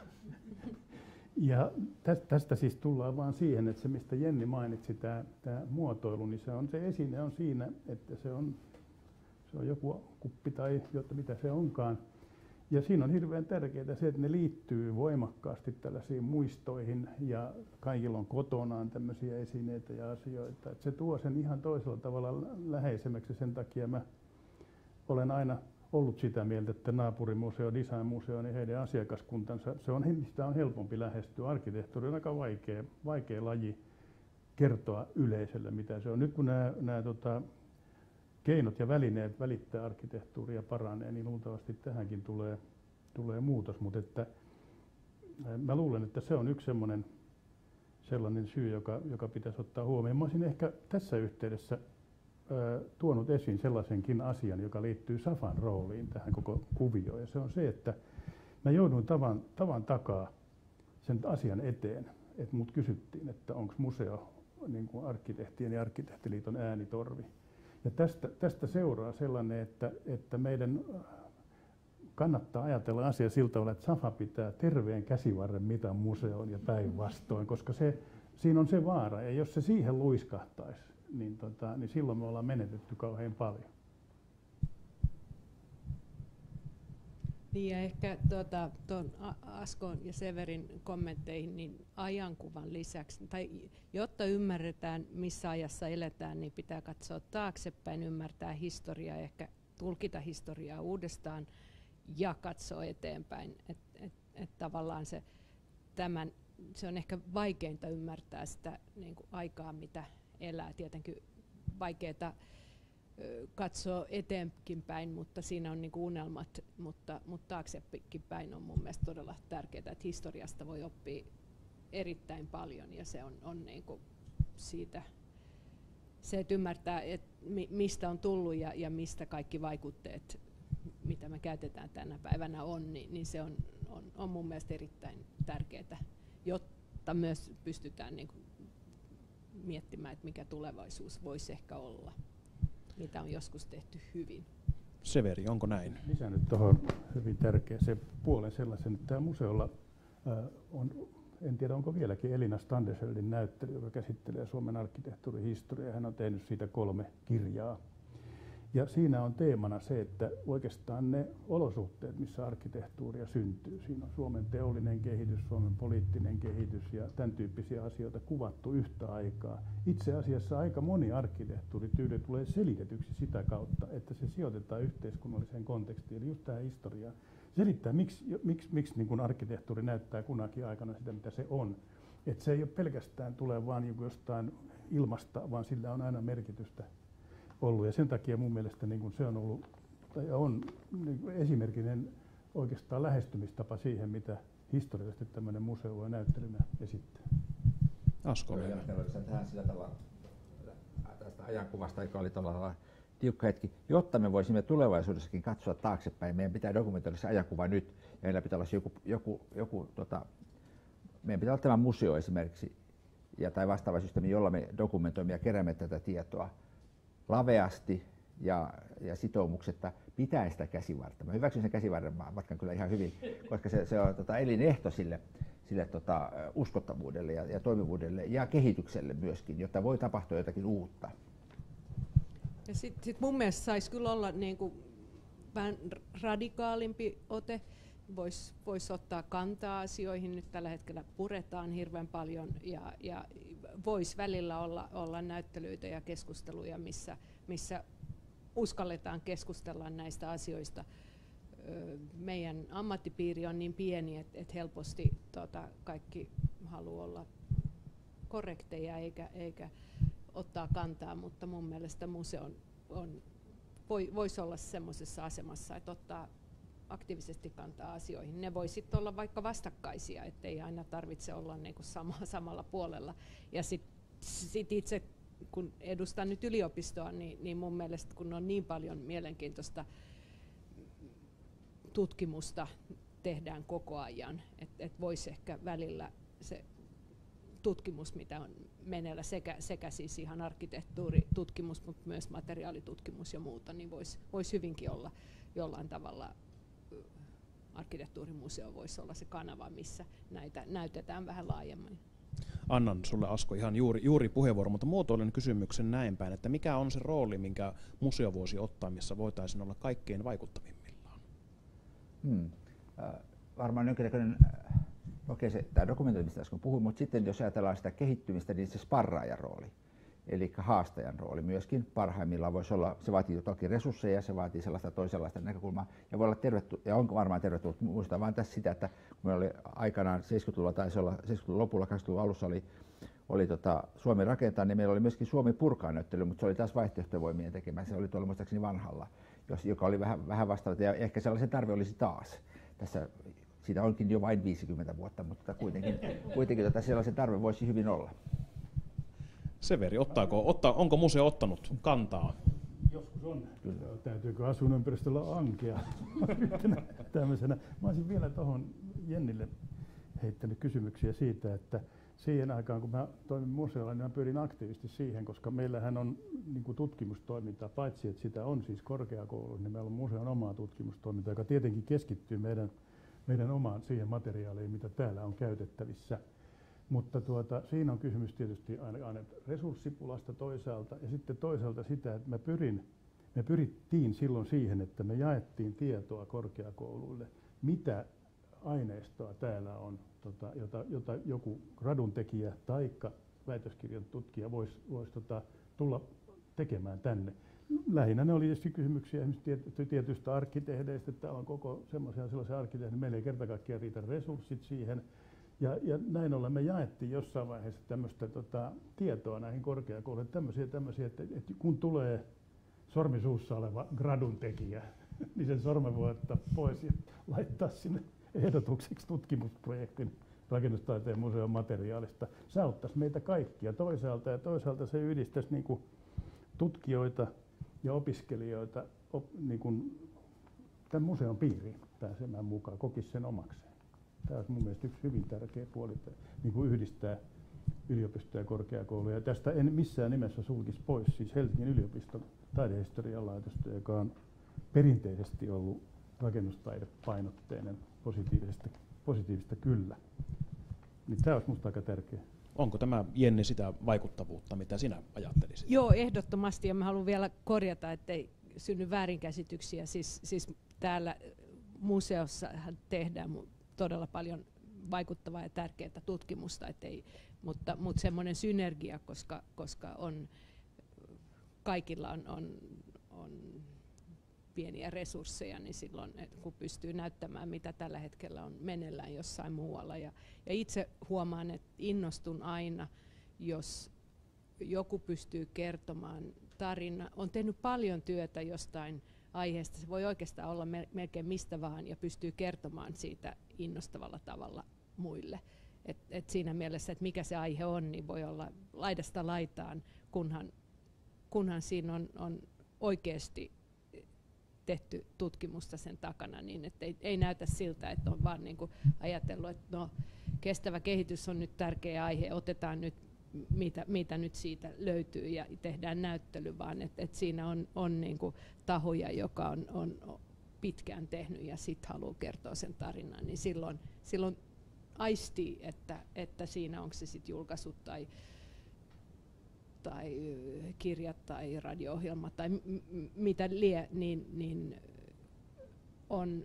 Ja tästä siis tullaan vaan siihen, että se mistä Jenni mainitsi, tämä, tämä muotoilu, niin se, on, se esine on siinä, että se on, se on joku kuppi tai jotta mitä se onkaan. Ja siinä on hirveän tärkeää se, että ne liittyy voimakkaasti tällaisiin muistoihin, ja kaikilla on kotonaan tämmöisiä esineitä ja asioita. Että se tuo sen ihan toisella tavalla läheisemmäksi, sen takia mä olen aina ollut sitä mieltä, että naapurimuseo, designmuseo, niin heidän asiakaskuntansa, se on, sitä on helpompi lähestyä. Arkkitehtuuri on aika vaikea, vaikea laji kertoa yleisölle, mitä se on. Nyt kun nämä, nämä tota, keinot ja välineet välittää arkkitehtuuria paranee, niin luultavasti tähänkin tulee, tulee muutos. Mutta että, mä luulen, että se on yksi sellainen, sellainen syy, joka, joka pitäisi ottaa huomioon. Mä olisin ehkä tässä yhteydessä ää, tuonut esiin sellaisenkin asian, joka liittyy Safan rooliin tähän koko kuvioon. Ja se on se, että mä jouduin tavan, tavan takaa sen asian eteen, että mut kysyttiin, että onko museo niin kuin arkkitehtien ja arkkitehtiliiton äänitorvi. Ja tästä, tästä seuraa sellainen, että, että meidän kannattaa ajatella asia siltä tavalla, että Safa pitää terveen käsivarren mitan museon ja päinvastoin, koska se, siinä on se vaara. Ja jos se siihen luiskahtaisi, niin, tota, niin silloin me ollaan menetetty kauhean paljon. Niin ja ehkä tuota, tuon Askon ja Severin kommentteihin niin ajankuvan lisäksi, tai jotta ymmärretään missä ajassa eletään, niin pitää katsoa taaksepäin, ymmärtää historiaa, ehkä tulkita historiaa uudestaan ja katsoa eteenpäin. Et, et, et tavallaan se, tämän, se on ehkä vaikeinta ymmärtää sitä niin kuin aikaa, mitä elää. Tietenkin vaikeaa katsoa eteenkin päin, mutta siinä on niinku unelmat, mutta, mutta taaksepäin päin on mun mielestä todella tärkeää, että historiasta voi oppia erittäin paljon ja se on, on niinku siitä, se, että ymmärtää, että mi, mistä on tullut ja, ja mistä kaikki vaikutteet, mitä me käytetään tänä päivänä on, niin, niin se on, on, on mun mielestä erittäin tärkeää, jotta myös pystytään niinku miettimään, että mikä tulevaisuus voisi ehkä olla. Mitä on joskus tehty hyvin. Severi, onko näin? Lisännyt tuohon hyvin tärkeäseen puolen sellaisen, että tämä museolla äh, on, en tiedä onko vieläkin Elina Standeseldin näyttely, joka käsittelee Suomen arkkitehtuurihistoriaa. Hän on tehnyt siitä kolme kirjaa. Ja siinä on teemana se, että oikeastaan ne olosuhteet, missä arkkitehtuuria syntyy, siinä on Suomen teollinen kehitys, Suomen poliittinen kehitys ja tämän tyyppisiä asioita kuvattu yhtä aikaa. Itse asiassa aika moni arkkitehtuurityyli tulee selitetyksi sitä kautta, että se sijoitetaan yhteiskunnalliseen kontekstiin, eli just tähän historiaan. Selittää, miksi, miksi, miksi niin kuin arkkitehtuuri näyttää kunakin aikana sitä, mitä se on. Että se ei ole pelkästään tule vaan jostain ilmasta, vaan sillä on aina merkitystä ollut. Ja sen takia mun mielestä niin kuin se on ollut tai on niin kuin esimerkillinen oikeastaan lähestymistapa siihen, mitä historiallisesti tämmöinen museo voi näyttelynä esittää. Asko, tähän sillä tavalla tästä ajankuvasta, joka oli tavallaan tiukka hetki, jotta me voisimme tulevaisuudessakin katsoa taaksepäin. Meidän pitää dokumentoida se ajankuva nyt, ja meillä pitää olla joku, joku, joku tota, meidän pitää olla tämä museo esimerkiksi, ja, tai vastaava systeemi, jolla me dokumentoimme ja keräämme tätä tietoa laveasti ja, ja sitoumuksetta pitää sitä käsivartta. Mä hyväksyn sen käsivarren matkan kyllä ihan hyvin, koska se, se on tota, elinehto sille, sille tota, uskottavuudelle ja, ja toimivuudelle ja kehitykselle myöskin, jotta voi tapahtua jotakin uutta. Ja sit, sit mun mielestä saisi kyllä olla niinku vähän radikaalimpi ote. Voisi vois ottaa kantaa asioihin. Nyt tällä hetkellä puretaan hirveän paljon ja, ja voisi välillä olla, olla näyttelyitä ja keskusteluja, missä, missä uskalletaan keskustella näistä asioista. Meidän ammattipiiri on niin pieni, että et helposti tota, kaikki haluaa olla korrekteja eikä, eikä ottaa kantaa, mutta mun mielestä museo on, on, voi, voisi olla semmoisessa asemassa, että ottaa aktiivisesti kantaa asioihin. Ne voi sitten olla vaikka vastakkaisia, ettei aina tarvitse olla niinku sama, samalla puolella. Ja sitten sit itse, kun edustan nyt yliopistoa, niin, niin mun mielestä kun on niin paljon mielenkiintoista tutkimusta tehdään koko ajan, että et voisi ehkä välillä se tutkimus, mitä on meneillä, sekä, sekä siis ihan arkkitehtuuritutkimus, mutta myös materiaalitutkimus ja muuta, niin voisi vois hyvinkin olla jollain tavalla arkkitehtuurimuseo voisi olla se kanava, missä näitä näytetään vähän laajemmin. Annan sulle, Asko, ihan juuri, juuri puheenvuoro, mutta muotoilen kysymyksen näin päin, että mikä on se rooli, minkä museo voisi ottaa, missä voitaisiin olla kaikkein vaikuttavimmillaan? Hmm. Äh, varmaan jonkinlainen, äh, okei, se, tämä dokumentointi, mistä äsken puhuin, mutta sitten jos ajatellaan sitä kehittymistä, niin se sparraajan rooli. Eli haastajan rooli myöskin parhaimmillaan voisi olla, se vaatii toki resursseja, se vaatii sellaista toisenlaista näkökulmaa ja voi olla tervetullut, ja onko varmaan tervetullut, muistaa vain tässä sitä, että kun meillä oli aikanaan seitsemänkymmentäluvulla taisi olla seitsemänkymmentäluvun lopulla, kahdeksankymmentäluvun alussa oli, oli tota Suomi rakentaa, niin meillä oli myöskin Suomi purkaa -näyttely, mutta se oli taas vaihtoehtovoimien tekemä, se oli tuolla muistaakseni vanhalla, jos, joka oli vähän, vähän vastaava ja ehkä sellaisen tarve olisi taas. Tässä, siitä onkin jo vain viisikymmentä vuotta, mutta kuitenkin, kuitenkin tota sellaisen tarve voisi hyvin olla. Severi, ottaako, ottaa, onko museo ottanut kantaa? Joskus on. Kyllä. Täytyykö asuinympäristöllä olla ankea tämmöisenä. Mä olisin vielä tuohon Jennille heittänyt kysymyksiä siitä, että siihen aikaan kun mä toimin museolla, niin mä pyrin aktiivisesti siihen, koska meillähän on niin kuin tutkimustoimintaa, paitsi että sitä on siis korkeakoulu, niin meillä on museon omaa tutkimustoimintaa, joka tietenkin keskittyy meidän, meidän omaan siihen materiaaliin, mitä täällä on käytettävissä. Mutta tuota, siinä on kysymys tietysti aina, aina resurssipulasta toisaalta ja sitten toisaalta sitä, että mä pyrin, me pyrittiin silloin siihen, että me jaettiin tietoa korkeakouluille, mitä aineistoa täällä on, tota, jota, jota joku graduntekijä tai väitöskirjan tutkija voisi vois, tota, tulla tekemään tänne. Lähinnä ne oli tietysti kysymyksiä esimerkiksi tietyistä arkkitehdeistä, että täällä on koko semmoisia sellaisia arkkitehdeitä, meillä ei kerta kaikkiaan riitä resurssit siihen. Ja, ja näin ollen me jaettiin jossain vaiheessa tämmöistä tota, tietoa näihin korkeakouluihin, tämmöisiä, tämmöisiä että, että kun tulee sormisuussa oleva gradun tekijä, niin sen sormen voi ottaa pois ja laittaa sinne ehdotukseksi tutkimusprojektin Rakennustaiteen museon materiaalista. Se auttaisi meitä kaikkia toisaalta ja toisaalta se yhdistäisi niin kuin tutkijoita ja opiskelijoita op, niin kuin tämän museon piiriin pääsemään mukaan, kokisi sen omakseen. Tämä olisi mun mielestä yksi hyvin tärkeä puoli, niin kuin yhdistää yliopistoja ja korkeakouluja. Ja tästä en missään nimessä sulkisi pois siis Helsingin yliopiston taidehistorian laitosta, joka on perinteisesti ollut rakennustaidepainotteinen positiivista, positiivista kyllä. Niin tämä olisi minusta aika tärkeä. Onko tämä, Jenni, sitä vaikuttavuutta, mitä sinä ajattelisit? Joo, ehdottomasti, ja mä haluan vielä korjata, ettei synny väärinkäsityksiä. Siis, siis täällä museossa tehdään todella paljon vaikuttavaa ja tärkeää tutkimusta, ettei, mutta, mutta semmoinen synergia, koska, koska on, kaikilla on, on, on pieniä resursseja, niin silloin kun pystyy näyttämään, mitä tällä hetkellä on meneillään jossain muualla. Ja, ja itse huomaan, että innostun aina, jos joku pystyy kertomaan tarina, on tehnyt paljon työtä jostain aiheesta, se voi oikeastaan olla melkein mistä vaan ja pystyy kertomaan siitä innostavalla tavalla muille. Et, et siinä mielessä, että mikä se aihe on, niin voi olla laidasta laitaan, kunhan, kunhan siinä on, on oikeasti tehty tutkimusta sen takana, niin että ei, ei näytä siltä, että on vaan niin kuin ajatellut, että no, kestävä kehitys on nyt tärkeä aihe, otetaan nyt Mitä, mitä nyt siitä löytyy ja tehdään näyttely, vaan että et siinä on, on niinku tahoja, joka on, on pitkään tehnyt ja sitten haluaa kertoa sen tarinan, niin silloin, silloin aistii, että, että siinä onko se sitten julkaisut tai, tai kirjat tai radio-ohjelma tai m- m- mitä lie, niin, niin on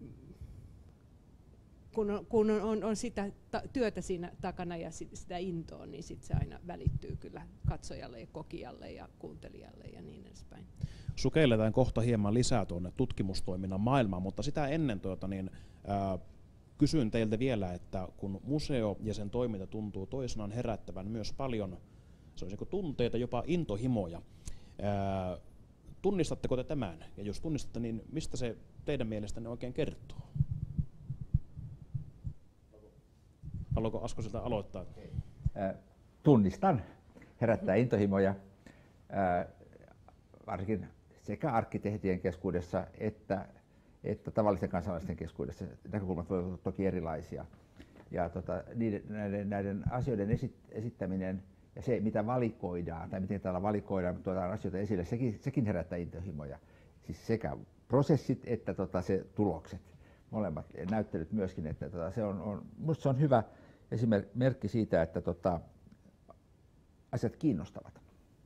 kun on, kun on, on, on sitä ta- työtä siinä takana ja sit, sitä intoa, niin sit se aina välittyy kyllä katsojalle ja kokijalle ja kuuntelijalle ja niin edespäin. Sukelletaan kohta hieman lisää tuonne tutkimustoiminnan maailmaan, mutta sitä ennen tuota, niin, ää, kysyn teiltä vielä, että kun museo ja sen toiminta tuntuu toisenaan herättävän myös paljon sanoisinko, tunteita, jopa intohimoja, ää, tunnistatteko te tämän? Ja jos tunnistatte, niin mistä se teidän mielestänne oikein kertoo? Haluatko Asko siltä aloittaa? Äh, tunnistan, herättää intohimoja, äh, varsinkin sekä arkkitehtien keskuudessa että, että tavallisten kansalaisten keskuudessa. Näkökulmat voivat olla toki erilaisia. Ja tota, niiden, näiden, näiden asioiden esit, esittäminen ja se, mitä valikoidaan tai miten täällä valikoidaan, tuodaan asioita esille, sekin, sekin herättää intohimoja. Siis sekä prosessit että tota, se tulokset. Molemmat näyttelyt myöskin, että tota, se on, on, minusta se on hyvä esimerkki siitä, että tota, asiat kiinnostavat.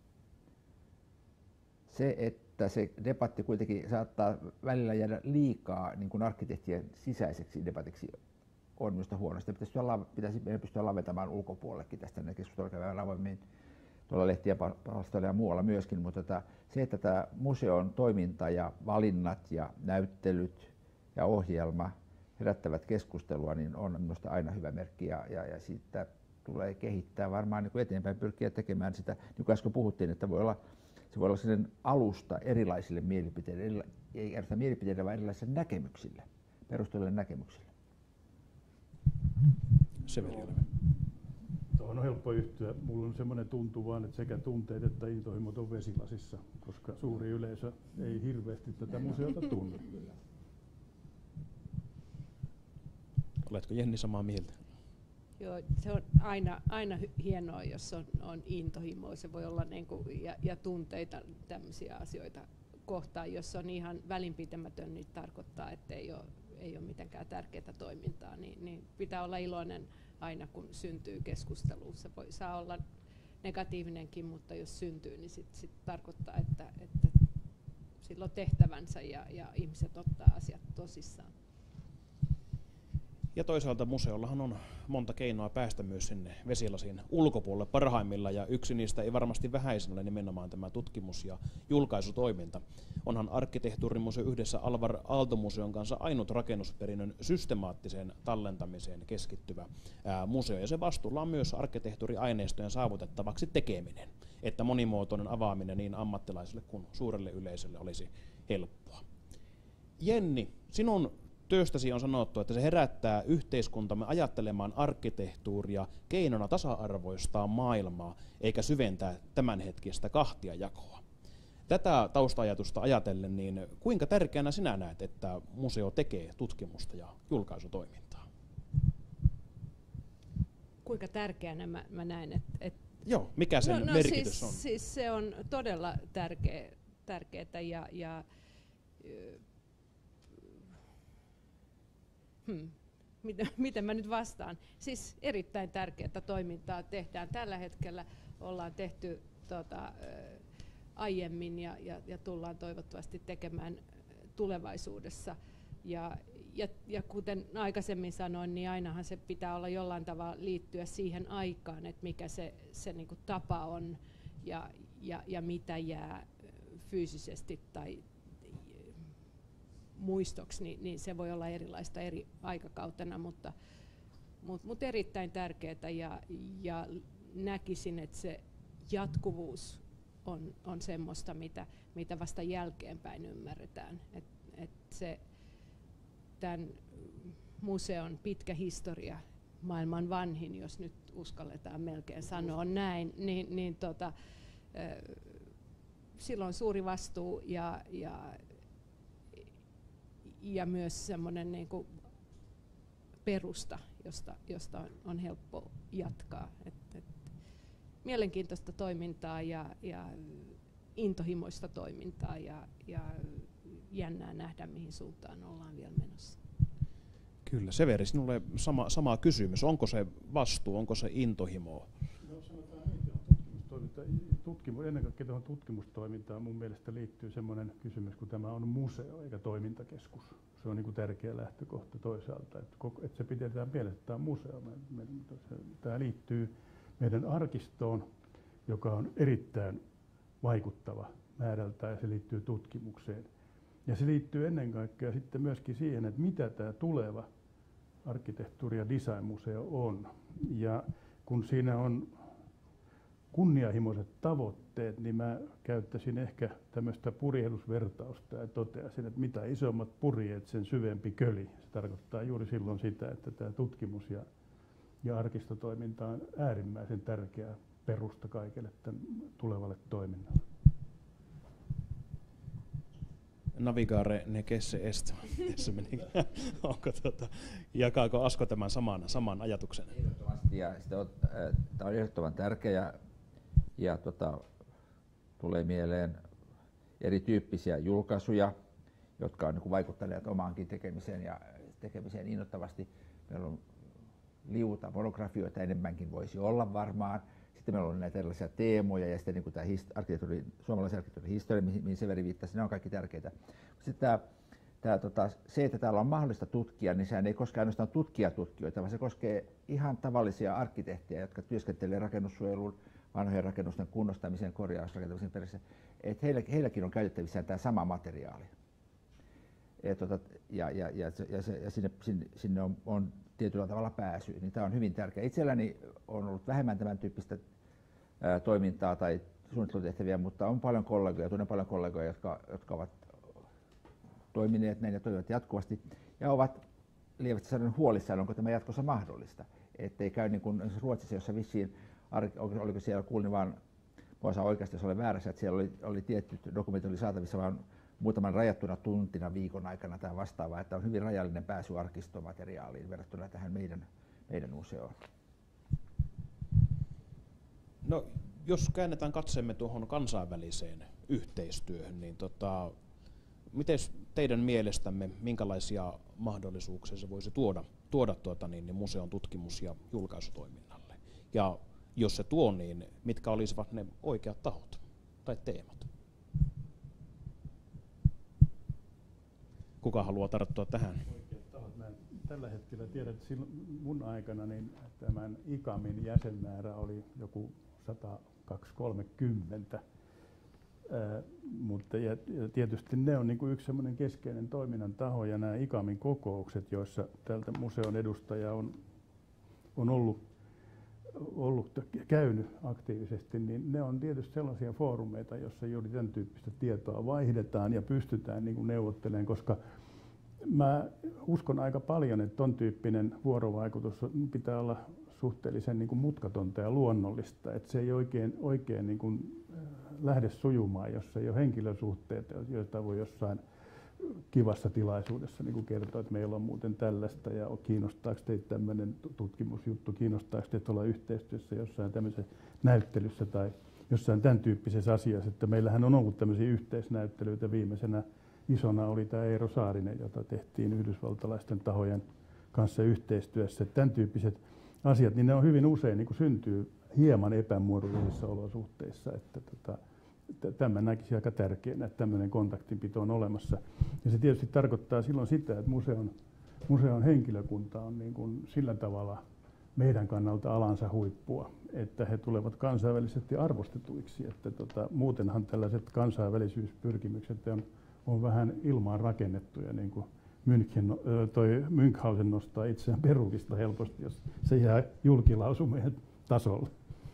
Se, että se debatti kuitenkin saattaa välillä jäädä liikaa niin kuin arkkitehtien sisäiseksi debatiksi, on minusta huono. Sitä pitäisi, olla, pitäisi meidän pystyä laventamaan ulkopuolellekin tästä keskustelua käydään avoimemmin, tuolla lehtien palstoilla ja muualla myöskin, mutta tota, se, että tämä museon toiminta ja valinnat ja näyttelyt ja ohjelma herättävät keskustelua, niin on minusta aina hyvä merkki ja, ja, ja siitä tulee kehittää varmaan niin kuin eteenpäin, pyrkiä tekemään sitä, niin kuin äsken puhuttiin, että voi olla, se voi olla sellainen alusta erilaisille mielipiteille, ei ainoastaan mielipiteille, vaan erilaisille näkemyksille, perusteluille näkemyksille. Severi. Tuohon on helppo yhtyä. Mulla on semmoinen tuntu vaan, että sekä tunteet että intohimot on vesilasissa, koska suuri yleisö ei hirveästi tätä museota tunne. Oletko Jenni samaa mieltä? Joo, se on aina, aina hienoa, jos on, on intohimoa. Se voi olla niinku, ja, ja tunteita tämmöisiä asioita kohtaan. Jos on ihan välinpitämätön, niin tarkoittaa, että ei ole, ei ole mitenkään tärkeää toimintaa. Niin, niin pitää olla iloinen aina, kun syntyy keskustelu. Se voi saa olla negatiivinenkin, mutta jos syntyy, niin sit, sit tarkoittaa, että, että sillä on tehtävänsä ja, ja ihmiset ottaa asiat tosissaan. Ja toisaalta museollahan on monta keinoa päästä myös sinne vesilasin ulkopuolelle parhaimmilla, ja yksi niistä ei varmasti vähäisin ole nimenomaan tämä tutkimus- ja julkaisutoiminta. Onhan Arkkitehtuurimuseo yhdessä Alvar Aalto-museon kanssa ainut rakennusperinnön systemaattiseen tallentamiseen keskittyvä ää, museo, ja se vastuulla on myös arkkitehtuuriaineistojen saavutettavaksi tekeminen, että monimuotoinen avaaminen niin ammattilaisille kuin suurelle yleisölle olisi helppoa. Jenni, sinun työstäsi on sanottu, että se herättää yhteiskuntamme ajattelemaan arkkitehtuuria keinona tasa-arvoistaa maailmaa, eikä syventää tämänhetkistä kahtiajakoa. Tätä tausta-ajatusta ajatellen, niin kuinka tärkeänä sinä näet, että museo tekee tutkimusta ja julkaisutoimintaa? Kuinka tärkeänä mä, mä näen, että... Et Joo, mikä sen no, no merkitys siis, on? Siis se on todella tärkeä, tärkeää ja... ja Hmm. Miten, miten mä nyt vastaan? Siis erittäin tärkeää toimintaa tehdään. Tällä hetkellä ollaan tehty tota, ä, aiemmin ja, ja, ja tullaan toivottavasti tekemään tulevaisuudessa. Ja, ja, ja kuten aikaisemmin sanoin, niin ainahan se pitää olla jollain tavalla liittyä siihen aikaan, että mikä se, se niinku tapa on ja, ja, ja mitä jää fyysisesti tai muistoksi, niin, niin se voi olla erilaista eri aikakautena, mutta, mutta, mutta erittäin tärkeää ja, ja näkisin, että se jatkuvuus on, on semmoista, mitä, mitä vasta jälkeenpäin ymmärretään. Et, et se, tämän museon pitkä historia, maailman vanhin, jos nyt uskalletaan melkein sanoa näin, niin, niin tota, silloin suuri vastuu ja, ja ja myös semmoinen niin kuin perusta, josta, josta on, on helppo jatkaa. Et, et mielenkiintoista toimintaa ja, ja intohimoista toimintaa ja, ja jännää nähdä, mihin suuntaan ollaan vielä menossa. Kyllä, Severi, sinulle sama, sama kysymys. Onko se vastuu, onko se intohimo? No sanotaan niin, tutkimustoiminta, tutkimus, ennen kaikkea tuohon tutkimustoimintaan mun mielestä liittyy semmoinen kysymys, kun tämä on museo eikä toimintakeskus. Se on niin kuin tärkeä lähtökohta toisaalta, että, koko, että se pidetään mielessä, että tämä on museo. Me, me, se, tämä liittyy meidän arkistoon, joka on erittäin vaikuttava määrältään, ja se liittyy tutkimukseen. Ja se liittyy ennen kaikkea sitten myöskin siihen, että mitä tämä tuleva arkkitehtuuri- ja designmuseo on. Ja kun siinä on kunnianhimoiset tavoitteet, niin mä käyttäisin ehkä tämmöistä purjehdusvertausta ja toteaisin, että mitä isommat purjeet, sen syvempi köli. Se tarkoittaa juuri silloin sitä, että tämä tutkimus ja, ja arkistotoiminta on äärimmäisen tärkeä perusta kaikelle tämän tulevalle toiminnalle. Navigare necesse est. Onko tuota, jakaako Asko tämän saman, saman ajatuksen? Ehdottomasti, ja sitä on, äh, tämä on ehdottoman tärkeä ja, ja tota, tulee mieleen erityyppisiä julkaisuja, jotka on niin kuin vaikuttaneet omaankin tekemiseen ja tekemiseen innoittavasti. Meillä on liuta monografioita enemmänkin voisi olla varmaan. Sitten meillä on näitä erilaisia teemoja ja sitten niin kuin tämä arkkitehtuuri, suomalaisen arkkitehtuurin historia, mihin, mihin Severi viittasi, ne on kaikki tärkeitä. Sitten tämä, tämä, tota, se, että täällä on mahdollista tutkia, niin sehän ei koske ainoastaan tutkijatutkijoita, vaan se koskee ihan tavallisia arkkitehtejä, jotka työskentelevät rakennussuojelun vanhojen rakennusten kunnostamisen, korjausrakentamisen perässä, että heillä, heilläkin on käytettävissä tämä sama materiaali. Et, tota, ja, ja, ja, ja, se, ja sinne, sinne, sinne on, on tietyllä tavalla pääsy, niin tämä on hyvin tärkeää. Itselläni on ollut vähemmän tämän tyyppistä ää, toimintaa tai suunnittelutehtäviä, mutta on paljon kollegoja, tunnen paljon kollegoja, jotka, jotka ovat toimineet näin ja toimivat jatkuvasti ja ovat lievästi sanoen huolissaan, onko tämä jatkossa mahdollista. Ettei käy niin kuin Ruotsissa, jossa vissiin, oliko siellä kuulin vaan, voi saa oikeasti, jos olen väärässä, että siellä oli, oli tietty dokumentti oli saatavissa vaan muutaman rajattuna tuntina viikon aikana tai vastaavaa, että on hyvin rajallinen pääsy arkistomateriaaliin verrattuna tähän meidän, meidän museoon. No, jos käännetään katseemme tuohon kansainväliseen yhteistyöhön, niin tota, miten teidän mielestämme, minkälaisia mahdollisuuksia se voisi tuoda, tuoda tuota, niin, niin museon tutkimus- ja julkaisutoiminnalle? Ja jos se tuo, niin mitkä olisivat ne oikeat tahot tai teemat? Kuka haluaa tarttua tähän? Oikeat tahot. Mä tällä hetkellä tiedän, että mun aikana niin tämän I C A Min jäsenmäärä oli joku sata kaksikymmentä. Ää, mutta ja, ja tietysti ne on niin kuin yksi semmoinen keskeinen toiminnan taho, ja nämä I C A Min kokoukset, joissa tältä museon edustaja on, on ollut, ollut käynyt aktiivisesti, niin ne on tietysti sellaisia foorumeita, joissa juuri tämän tyyppistä tietoa vaihdetaan ja pystytään niin kuin neuvottelemaan, koska mä uskon aika paljon, että ton tyyppinen vuorovaikutus pitää olla suhteellisen niin kuin mutkatonta ja luonnollista, että se ei oikein, oikein niin kuin lähde sujumaan, jos ei ole henkilösuhteita, joita voi jossain kivassa tilaisuudessa niin kuin kertoa, että meillä on muuten tällaista ja kiinnostaako teitä tämmöinen tutkimusjuttu, kiinnostaako teitä olla yhteistyössä jossain tämmöisessä näyttelyssä tai jossain tämän tyyppisessä asiassa, että meillähän on ollut tämmöisiä yhteisnäyttelyitä. Viimeisenä isona oli tämä Eero Saarinen, jota tehtiin yhdysvaltalaisten tahojen kanssa yhteistyössä. Että tämän tyyppiset asiat, niin ne on hyvin usein niin kuin syntyy hieman epämuodollisissa olosuhteissa, että tota, tämän näkisi aika tärkeänä, että tämmöinen kontaktinpito on olemassa. Ja se tietysti tarkoittaa silloin sitä, että museon, museon henkilökunta on niin kuin sillä tavalla meidän kannalta alansa huippua, että he tulevat kansainvälisesti arvostetuiksi. Että tota, muutenhan tällaiset kansainvälisyyspyrkimykset on, on vähän ilmaan rakennettuja, niin kuin München, toi Münchhausen nostaa itseään peruukista helposti, jos se jää julkilausumien tasolle.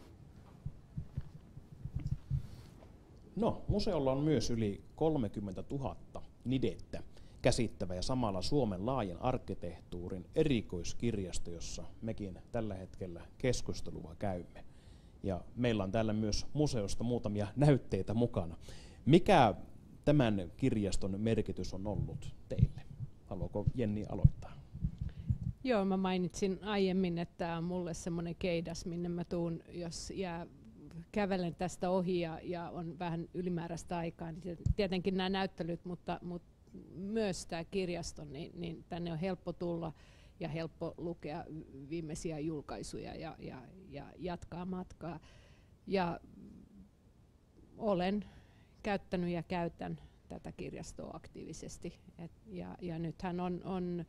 No, museolla on myös yli kolmekymmentätuhatta nidettä käsittävä ja samalla Suomen laajan arkkitehtuurin erikoiskirjasto, jossa mekin tällä hetkellä keskustelua käymme. Ja meillä on täällä myös museosta muutamia näytteitä mukana. Mikä tämän kirjaston merkitys on ollut teille? Haluaako Jenni aloittaa? Joo, mä mainitsin aiemmin, että tämä on mulle semmoinen keidas, minne mä tuun, jos jää kävelen tästä ohi ja, ja on vähän ylimääräistä aikaa, niin tietenkin nämä näyttelyt, mutta, mutta myös tämä kirjasto, niin, niin tänne on helppo tulla ja helppo lukea viimeisiä julkaisuja ja, ja, ja jatkaa matkaa. Ja olen käyttänyt ja käytän tätä kirjastoa aktiivisesti. Et, ja, ja nythän on, on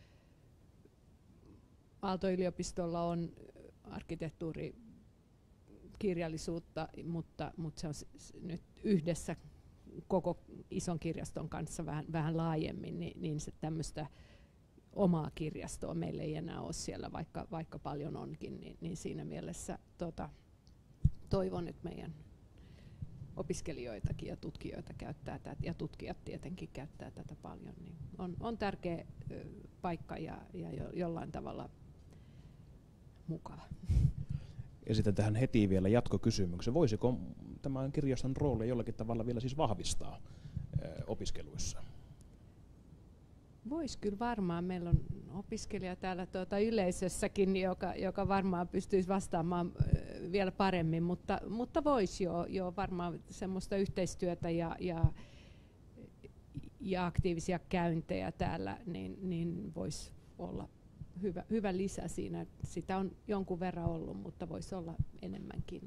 Aalto-yliopistolla on arkkitehtuuri kirjallisuutta, mutta, mutta se on nyt yhdessä koko ison kirjaston kanssa vähän, vähän laajemmin, niin, niin se tämmöistä omaa kirjastoa meillä ei enää ole siellä, vaikka, vaikka paljon onkin, niin, niin siinä mielessä tota, toivon, että meidän opiskelijoitakin ja tutkijoita käyttää tätä, ja tutkijat tietenkin käyttää tätä paljon, niin on, on tärkeä ö, paikka ja, ja jo, jollain tavalla mukava. Esitän tähän heti vielä jatkokysymyksen. Voisiko tämän kirjaston roolia jollakin tavalla vielä siis vahvistaa ö, opiskeluissa? Voisi kyllä varmaan. Meillä on opiskelija täällä tuota yleisössäkin, joka, joka varmaan pystyisi vastaamaan ö, vielä paremmin, mutta, mutta voisi jo, jo varmaan semmoista yhteistyötä ja, ja, ja aktiivisia käyntejä täällä, niin, niin voisi olla hyvä, hyvä lisä siinä. Sitä on jonkun verran ollut, mutta voisi olla enemmänkin.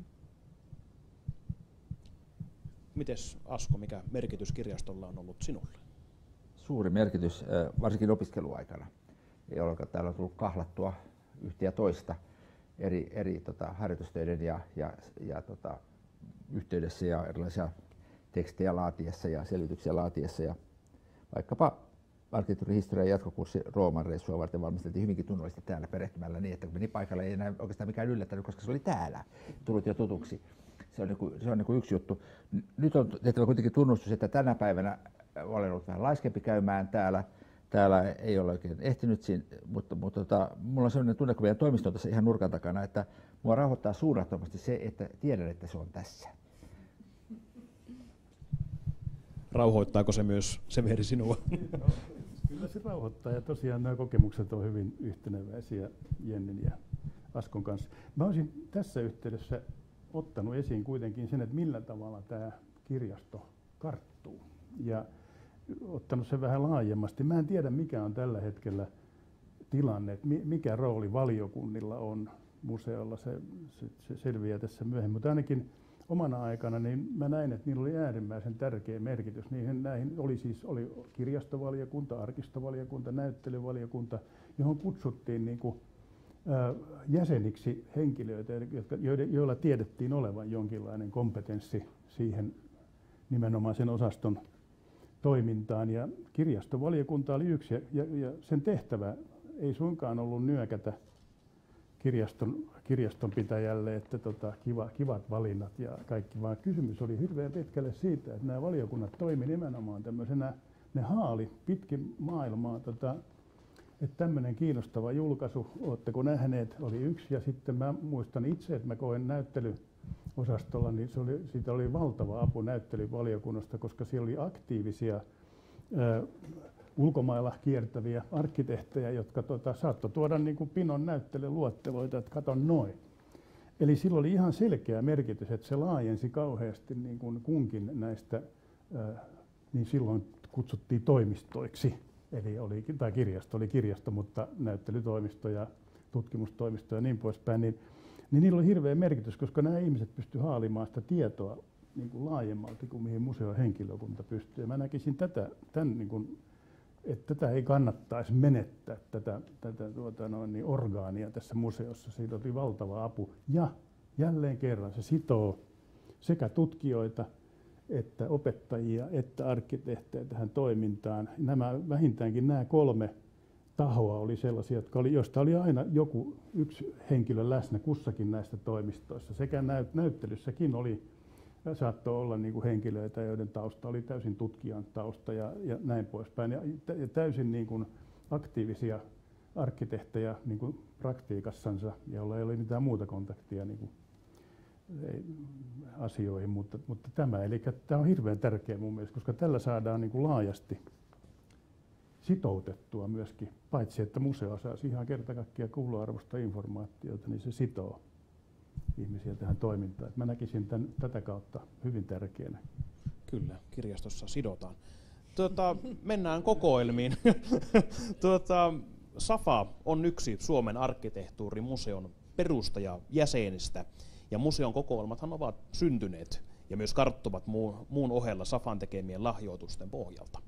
Mites Asko, mikä merkitys kirjastolla on ollut sinulle? Suuri merkitys, varsinkin opiskeluaikana, jolloin täällä on tullut kahlattua yhtä ja toista. eri, eri tota, harjoitustöiden ja, ja, ja tota, yhteydessä ja erilaisia tekstejä laatiessa ja selvityksiä laatiessa. Ja vaikkapa arkkitehtuurihistorian jatkokurssi Rooman reissua varten valmisteltiin hyvinkin tunnollisesti täällä perehtymällä niin, että kun meni paikalle ei enää oikeastaan mikään yllättänyt, koska se oli täällä tullut jo tutuksi. Se on, niin kuin, se on niin kuin yksi juttu. Nyt on tehtävä kuitenkin tunnustus, että tänä päivänä olen ollut vähän laiskempi käymään täällä. Täällä ei ole oikein ehtinyt, siinä, mutta, mutta tota, mulla on sellainen tunne, kun meidän toimisto on tässä ihan nurkan takana, että mua rauhoittaa suunnattomasti se, että tiedän, että se on tässä. Rauhoittaako se myös Severi sinua? No, kyllä se rauhoittaa ja tosiaan nämä kokemukset on hyvin yhteneväisiä Jennin ja Askon kanssa. Mä olisin tässä yhteydessä ottanut esiin kuitenkin sen, että millä tavalla tämä kirjasto karttuu ja ottanut sen vähän laajemmasti. Mä en tiedä, mikä on tällä hetkellä tilanne, että mikä rooli valiokunnilla on museolla, se, se, se selviää tässä myöhemmin, mutta ainakin omana aikana niin mä näin, että niillä oli äärimmäisen tärkeä merkitys. Niihin, näihin oli siis oli kirjastovaliokunta, arkistovaliokunta, näyttelyvaliokunta, johon kutsuttiin niin kuin, ää, jäseniksi henkilöitä, jotka, joiden, joilla tiedettiin olevan jonkinlainen kompetenssi siihen nimenomaan sen osaston toimintaan. Ja kirjastovaliokunta oli yksi ja, ja, ja sen tehtävä ei suinkaan ollut nyökätä kirjaston, kirjastonpitäjälle, että tota, kiva, kivat valinnat ja kaikki, vaan kysymys oli hirveän pitkälle siitä, että nämä valiokunnat toimi nimenomaan tämmöisenä, ne haali pitkin maailmaa, tota, että tämmöinen kiinnostava julkaisu, ootteko nähneet, oli yksi, ja sitten mä muistan itse, että mä koen näyttelyosastolla, niin se oli, siitä oli valtava apu näyttelyvaliokunnasta, koska siellä oli aktiivisia ää, ulkomailla kiertäviä arkkitehtejä, jotka tota, saattoi tuoda niin kuin pinon näyttelyluetteloita, että kato noin. Eli sillä oli ihan selkeä merkitys, että se laajensi kauheasti niin kuin kunkin näistä, ää, niin silloin kutsuttiin toimistoiksi. Eli oli, tai kirjasto oli kirjasto, mutta näyttelytoimisto ja tutkimustoimisto ja niin poispäin. Niin, niin niillä oli hirveä merkitys, koska nämä ihmiset pystyivät haalimaan sitä tietoa niin kuin laajemmalti kuin mihin museon henkilökunta pystyy. Ja mä näkisin tätä, tämän, niin kuin, että tätä ei kannattaisi menettää, tätä, tätä tuota, noin, niin orgaania tässä museossa. Siitä oli valtava apu. Ja jälleen kerran se sitoo sekä tutkijoita, että opettajia, että arkkitehtejä tähän toimintaan. Nämä, vähintäänkin nämä kolme tahoa oli sellaisia, jotka oli, joista oli aina joku yksi henkilö läsnä kussakin näistä toimistoissa. Sekä näyt, näyttelyssäkin oli, saattoi olla niin kuin henkilöitä, joiden tausta oli täysin tutkijan tausta ja, ja näin poispäin. Ja, ja täysin niin kuin aktiivisia arkkitehtejä niin kuin praktiikassansa, joilla ei ole mitään muuta kontaktia niin kuin ei, asioihin, mutta, mutta tämä, eli tämä on hirveän tärkeä mun mielestä, koska tällä saadaan niin kuin laajasti sitoutettua myöskin, paitsi että museo saisi ihan kerta kaikkiaan kuuluarvoista informaatiota, niin se sitoo ihmisiä tähän toimintaan. Mä näkisin tämän, tätä kautta hyvin tärkeänä. Kyllä, kirjastossa sidotaan. Tuota, mennään kokoelmiin. tuota, SAFA on yksi Suomen arkkitehtuurimuseon perustajajäsenistä. Ja museon kokoelmathan ovat syntyneet ja myös karttuvat muun, muun ohella SAFAn tekemien lahjoitusten pohjalta.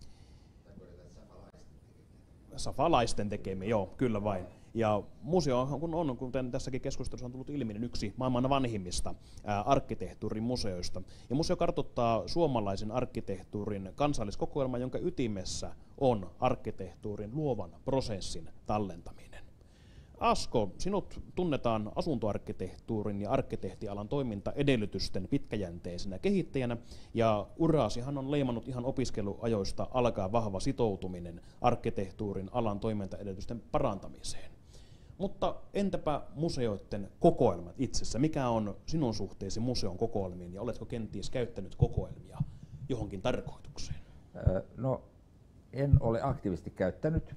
Safalaisten tekemiä, joo, kyllä vain. Ja museo kun on, kuten tässäkin keskustelussa on tullut ilmi, niin yksi maailman vanhimmista ää, arkkitehtuurimuseoista. Ja museo kartoittaa suomalaisen arkkitehtuurin kansalliskokoelman, jonka ytimessä on arkkitehtuurin luovan prosessin tallentaminen. Asko, sinut tunnetaan asuntoarkkitehtuurin ja arkkitehtialan toimintaedellytysten pitkäjänteisenä kehittäjänä, ja uraasihan on leimannut ihan opiskeluajoista alkaa vahva sitoutuminen arkkitehtuurin alan toimintaedellytysten parantamiseen. Mutta entäpä museoiden kokoelmat itsessä? Mikä on sinun suhteesi museon kokoelmiin, ja oletko kenties käyttänyt kokoelmia johonkin tarkoitukseen? No, en ole aktiivisesti käyttänyt.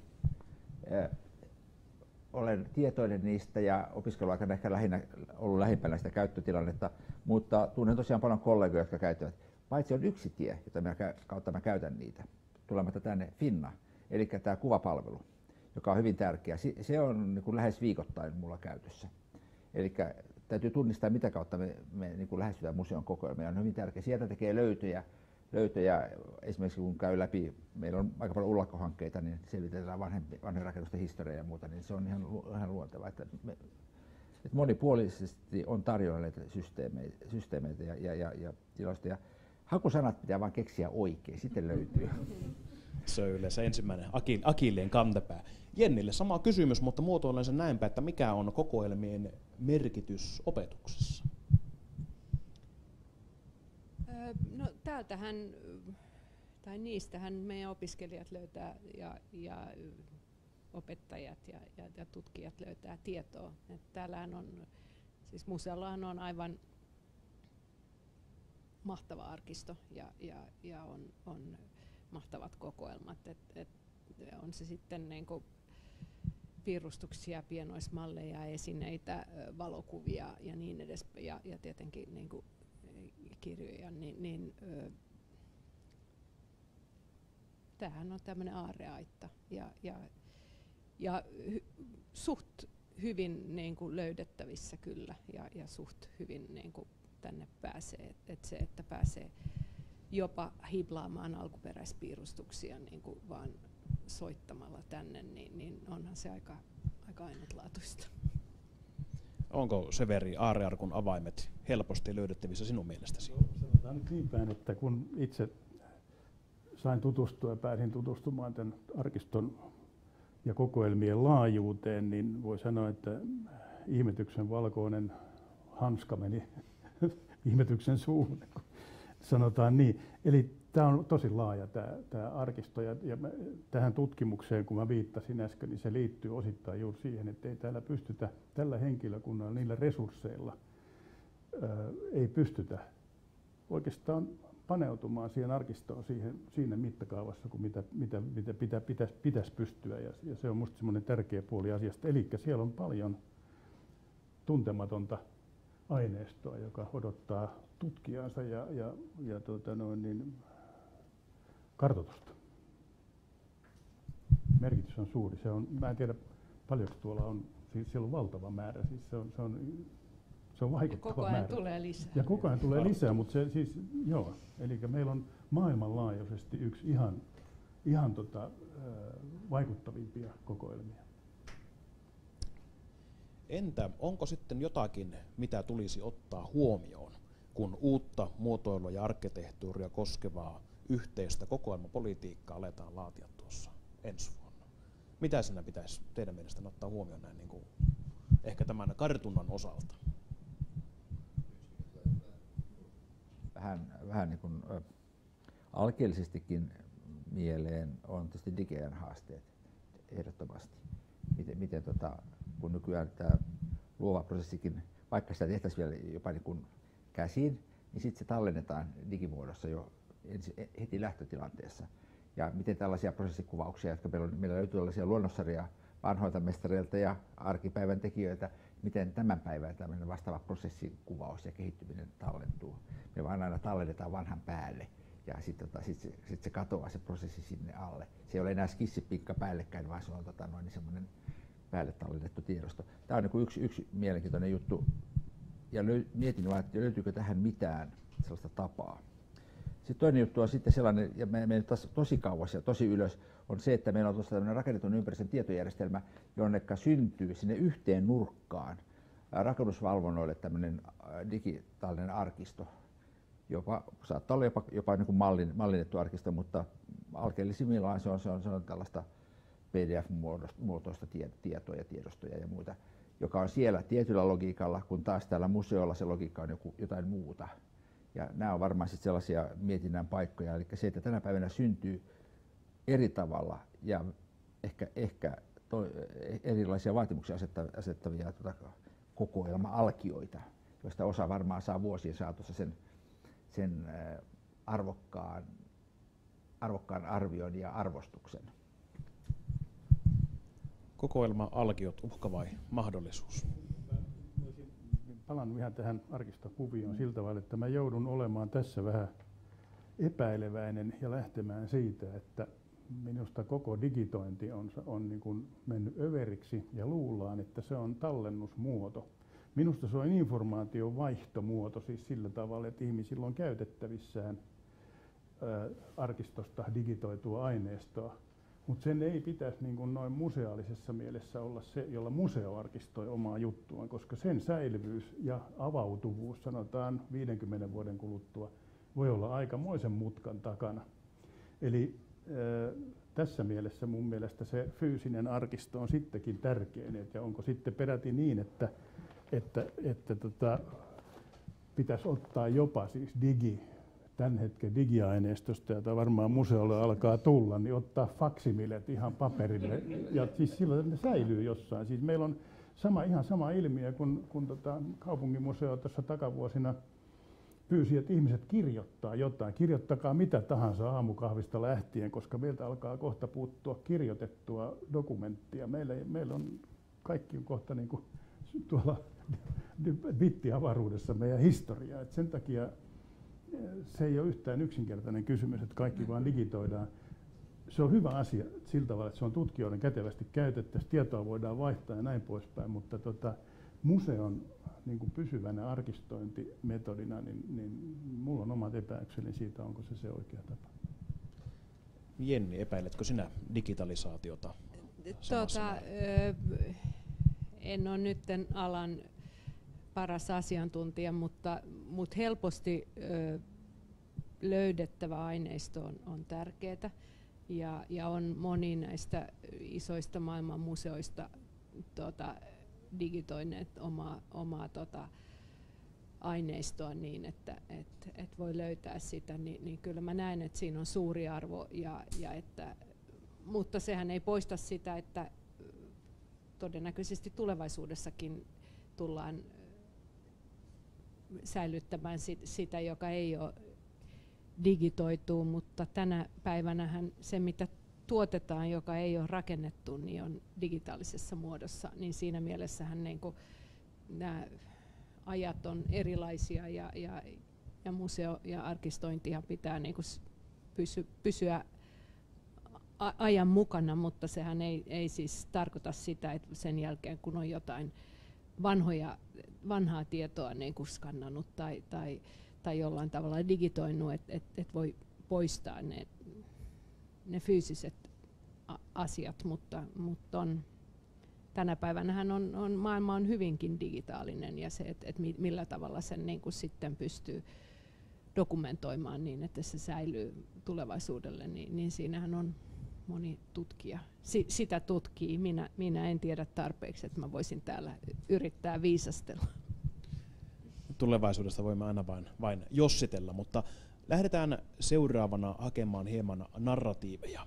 Olen tietoinen niistä ja opiskeluaikana ehkä lähinnä ollut lähimpänä sitä käyttötilannetta, mutta tunnen tosiaan paljon kollegoja, jotka käyttävät. Paitsi on yksi tie, jota mä, kautta mä käytän niitä, tulematta tänne Finna, eli tämä kuvapalvelu, joka on hyvin tärkeä. Se on niin kuin lähes viikoittain mulla käytössä. Eli täytyy tunnistaa, mitä kautta me, me niin kuin lähestytään museon kokoelmia. On hyvin tärkeä. Sieltä tekee löytöjä. löytöjä. Esimerkiksi kun käy läpi, meillä on aika paljon ullakkohankkeita, niin selvitetään vanhojen rakennusten historiaa ja muuta, niin se on ihan, ihan luontevaa. Että me, että monipuolisesti on tarjolla näitä systeemeitä, systeemeitä ja, ja, ja, ja tiloista. Ja hakusanat pitää vaan keksiä oikein, sitten löytyy. Se on yleensä ensimmäinen akilleen kantapää. Jennille sama kysymys, mutta muotoilen sen näinpä, että mikä on kokoelmien merkitys opetuksessa? No täältähän, tai niistähän meidän opiskelijat löytää ja, ja opettajat ja, ja, ja tutkijat löytää tietoa. Että täällähän on, siis museollahan on aivan mahtava arkisto ja, ja, ja on, on mahtavat kokoelmat. Et, et on se sitten niinku piirustuksia, pienoismalleja, esineitä, valokuvia ja niin edes, ja, ja tietenkin niinku kirjoja, niin, niin ö, tämähän on tämmöinen aarreaitta ja, ja, ja hy, suht hyvin niin kuin löydettävissä kyllä ja, ja suht hyvin niin kuin tänne pääsee, että et se, että pääsee jopa hiblaamaan alkuperäispiirustuksia niin kuin vaan soittamalla tänne, niin, niin onhan se aika, aika ainutlaatuista. Onko Severi aarrearkun avaimet helposti löydettävissä sinun mielestäsi? Sanotaan nyt niin päin, että kun itse sain tutustua ja pääsin tutustumaan tämän arkiston ja kokoelmien laajuuteen, niin voi sanoa, että ihmetyksen valkoinen hanska meni ihmetyksen suuhun, sanotaan niin. Eli tämä on tosi laaja tämä, tämä arkisto ja, ja mä, tähän tutkimukseen, kun mä viittasin äsken, niin se liittyy osittain juuri siihen, että ei täällä pystytä tällä henkilökunnalla, niillä resursseilla, ää, ei pystytä oikeastaan paneutumaan siihen arkistoon siihen, siinä mittakaavassa, kuin mitä, mitä, mitä pitä, pitäisi, pitäisi pystyä. Ja, ja se on minusta semmoinen tärkeä puoli asiasta. Eli siellä on paljon tuntematonta aineistoa, joka odottaa tutkijansa ja, ja, ja tuota noin, niin, kartoitusta. Merkitys on suuri. Se on, mä en tiedä paljonko tuolla on, siis siellä on valtava määrä. Siis se on, se on, se on vaikuttava ja koko ajan määrä. tulee lisää. Ja koko ajan tulee lisää, mutta se siis, joo, eli meillä on maailmanlaajuisesti yksi ihan, ihan tota, vaikuttavimpia kokoelmia. Entä onko sitten jotakin, mitä tulisi ottaa huomioon, kun uutta muotoilua ja arkkitehtuuria koskevaa yhteistä kokoelmapolitiikkaa aletaan laatia tuossa ensi vuonna? Mitä siinä pitäisi teidän mielestänne ottaa huomioon näin niin kuin ehkä tämän kartunnan osalta? Vähän, vähän niin kuin ä, alkeellisestikin mieleen on tietysti digiajan haasteet ehdottomasti. Miten, miten tota, kun nykyään tämä luova prosessikin, vaikka sitä tehtäisiin vielä jopa niin kuin käsin, niin sitten se tallennetaan digimuodossa jo ensi, heti lähtötilanteessa. Ja miten tällaisia prosessikuvauksia, jotka meillä, on, meillä löytyy tällaisia luonnossarja vanhoilta mestareilta ja arkipäivän tekijöitä, miten tämän päivän tämmöinen vastaava prosessikuvaus ja kehittyminen tallentuu. Me vaan aina tallennetaan vanhan päälle ja sitten tota, sit se, sit se katoaa se prosessi sinne alle. Se ei ole enää skissipinkka päällekkäin, vaan se on tota, noin semmoinen päälle tallennettu tiedosto. Tämä on niin yksi, yksi mielenkiintoinen juttu. Ja löy, mietin vaan, että löytyykö tähän mitään sellaista tapaa. Sitten toinen juttu on sitten sellainen, ja me menen tosi kauas ja tosi ylös, on se, että meillä on tuossa tämmöinen rakennetun ympäristön tietojärjestelmä, jonneka syntyy sinne yhteen nurkkaan rakennusvalvonnoille tämmöinen digitaalinen arkisto. Jopa, saattaa olla jopa, jopa niin kuin mallin, mallinnettu arkisto, mutta alkeellisimmillaan se on, se on, se on tällaista P D F-muotoista tietoa ja tiedostoja ja muita, joka on siellä tietyllä logiikalla, kun taas täällä museolla se logiikka on joku, jotain muuta. Ja nämä on varmaan sitten sellaisia mietinnän paikkoja, eli se, että tänä päivänä syntyy eri tavalla ja ehkä, ehkä to, erilaisia vaatimuksia asettavia tuota, kokoelma-alkioita, joista osa varmaan saa vuosien saatossa sen, sen arvokkaan, arvokkaan arvion ja arvostuksen. Kokoelma-alkiot, uhka vai mahdollisuus? Palaan ihan tähän arkistokuvioon siltä tavalla, että mä joudun olemaan tässä vähän epäileväinen ja lähtemään siitä, että minusta koko digitointi on, on niin kuin mennyt överiksi ja luullaan, että se on tallennusmuoto. Minusta se on informaation vaihtomuoto siis sillä tavalla, että ihmisillä on käytettävissään ää, arkistosta digitoitua aineistoa Mutta sen ei pitäisi niin kuin noin museaalisessa mielessä olla se, jolla museo arkistoi omaa juttuaan, koska sen säilyvyys ja avautuvuus, sanotaan viidenkymmenen vuoden kuluttua, voi olla aikamoisen mutkan takana. Eli äh, tässä mielessä mun mielestä se fyysinen arkisto on sittenkin tärkein, ja onko sitten peräti niin, että, että, että tota, pitäisi ottaa jopa siis digi, tämän hetken digiaineistosta, jota varmaan museolle alkaa tulla, niin ottaa faksimilet ihan paperille, ja siis silloin ne säilyy jossain. Siis meillä on sama, ihan sama ilmiö, kun, kun tota, kaupunginmuseo tuossa takavuosina pyysi, että ihmiset kirjoittaa jotain. Kirjoittakaa mitä tahansa aamukahvista lähtien, koska meiltä alkaa kohta puuttua kirjoitettua dokumenttia. Meillä, meillä on kaikki on kohta niin kuin tuolla bittiavaruudessa meidän historiaa. Et sen takia se ei ole yhtään yksinkertainen kysymys, että kaikki vaan digitoidaan. Se on hyvä asia sillä tavalla, että se on tutkijoiden kätevästi käytettävissä, tietoa voidaan vaihtaa ja näin poispäin, mutta tota, museon niin kuin pysyvänä arkistointimetodina, niin, niin mulla on omat epäykseni siitä, onko se se oikea tapa. Jenni, epäiletkö sinä digitalisaatiota? Tuota, en ole nyt alan paras asiantuntija, mutta, mutta helposti ö, löydettävä aineisto on, on tärkeää. Ja, ja on moni näistä isoista maailman museoista tuota, digitoineet omaa, omaa tota, aineistoa niin, että et, et voi löytää sitä, niin, niin kyllä mä näen, että siinä on suuri arvo, ja, ja että, mutta sehän ei poista sitä, että todennäköisesti tulevaisuudessakin tullaan säilyttämään sit, sitä, joka ei ole digitoituu, mutta tänä päivänähän se, mitä tuotetaan, joka ei ole rakennettu, niin on digitaalisessa muodossa, niin siinä mielessähän niin kuin nämä ajat on erilaisia, ja, ja, ja museo ja arkistointia pitää niin kuin pysy, pysyä a, ajan mukana, mutta sehän ei, ei siis tarkoita sitä, että sen jälkeen kun on jotain vanhoja, vanhaa tietoa niin kuin skannannut tai, tai, tai jollain tavalla digitoinut, että et, et voi poistaa ne, ne fyysiset a, asiat, mutta, mutta on, tänä päivänähän on, on, maailma on hyvinkin digitaalinen, ja se, että et millä tavalla sen niin kuin sitten pystyy dokumentoimaan niin, että se säilyy tulevaisuudelle, niin, niin siinähän on moni tutkija si, sitä tutkii. Minä, minä en tiedä tarpeeksi, että mä voisin täällä yrittää viisastella. Tulevaisuudesta voimme aina vain, vain jossitella, mutta lähdetään seuraavana hakemaan hieman narratiiveja.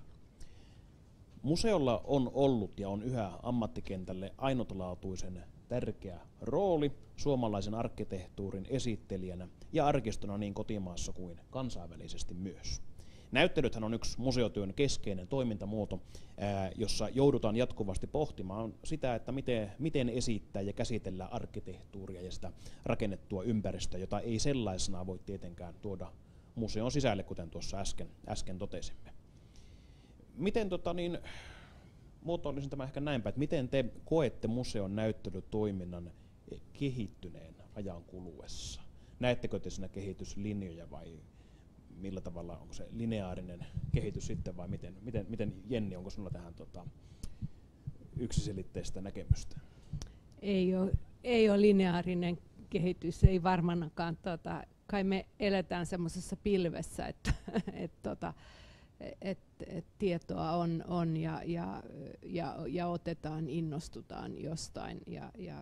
Museolla on ollut ja on yhä ammattikentälle ainutlaatuisen tärkeä rooli suomalaisen arkkitehtuurin esittelijänä ja arkistona niin kotimaassa kuin kansainvälisesti myös. Näyttelythän on yksi museotyön keskeinen toimintamuoto, ää, jossa joudutaan jatkuvasti pohtimaan sitä, että miten, miten esittää ja käsitellä arkkitehtuuria ja sitä rakennettua ympäristöä, jota ei sellaisena voi tietenkään tuoda museon sisälle, kuten tuossa äsken, äsken totesimme. Miten tota, niin, muotoilisin tämä ehkä näinpä, että miten te koette museon näyttelytoiminnan kehittyneen ajan kuluessa? Näettekö te siinä kehityslinjoja vai millä tavalla, onko se lineaarinen kehitys sitten vai miten, miten, miten Jenni, onko sinulla tähän tota, yksiselitteistä näkemystä? Ei ole, ei ole lineaarinen kehitys, ei varmanakaan. Tota, kai me eletään semmoisessa pilvessä, että et, tota, et, et tietoa on, on ja, ja, ja, ja otetaan, innostutaan jostain. Ja, ja,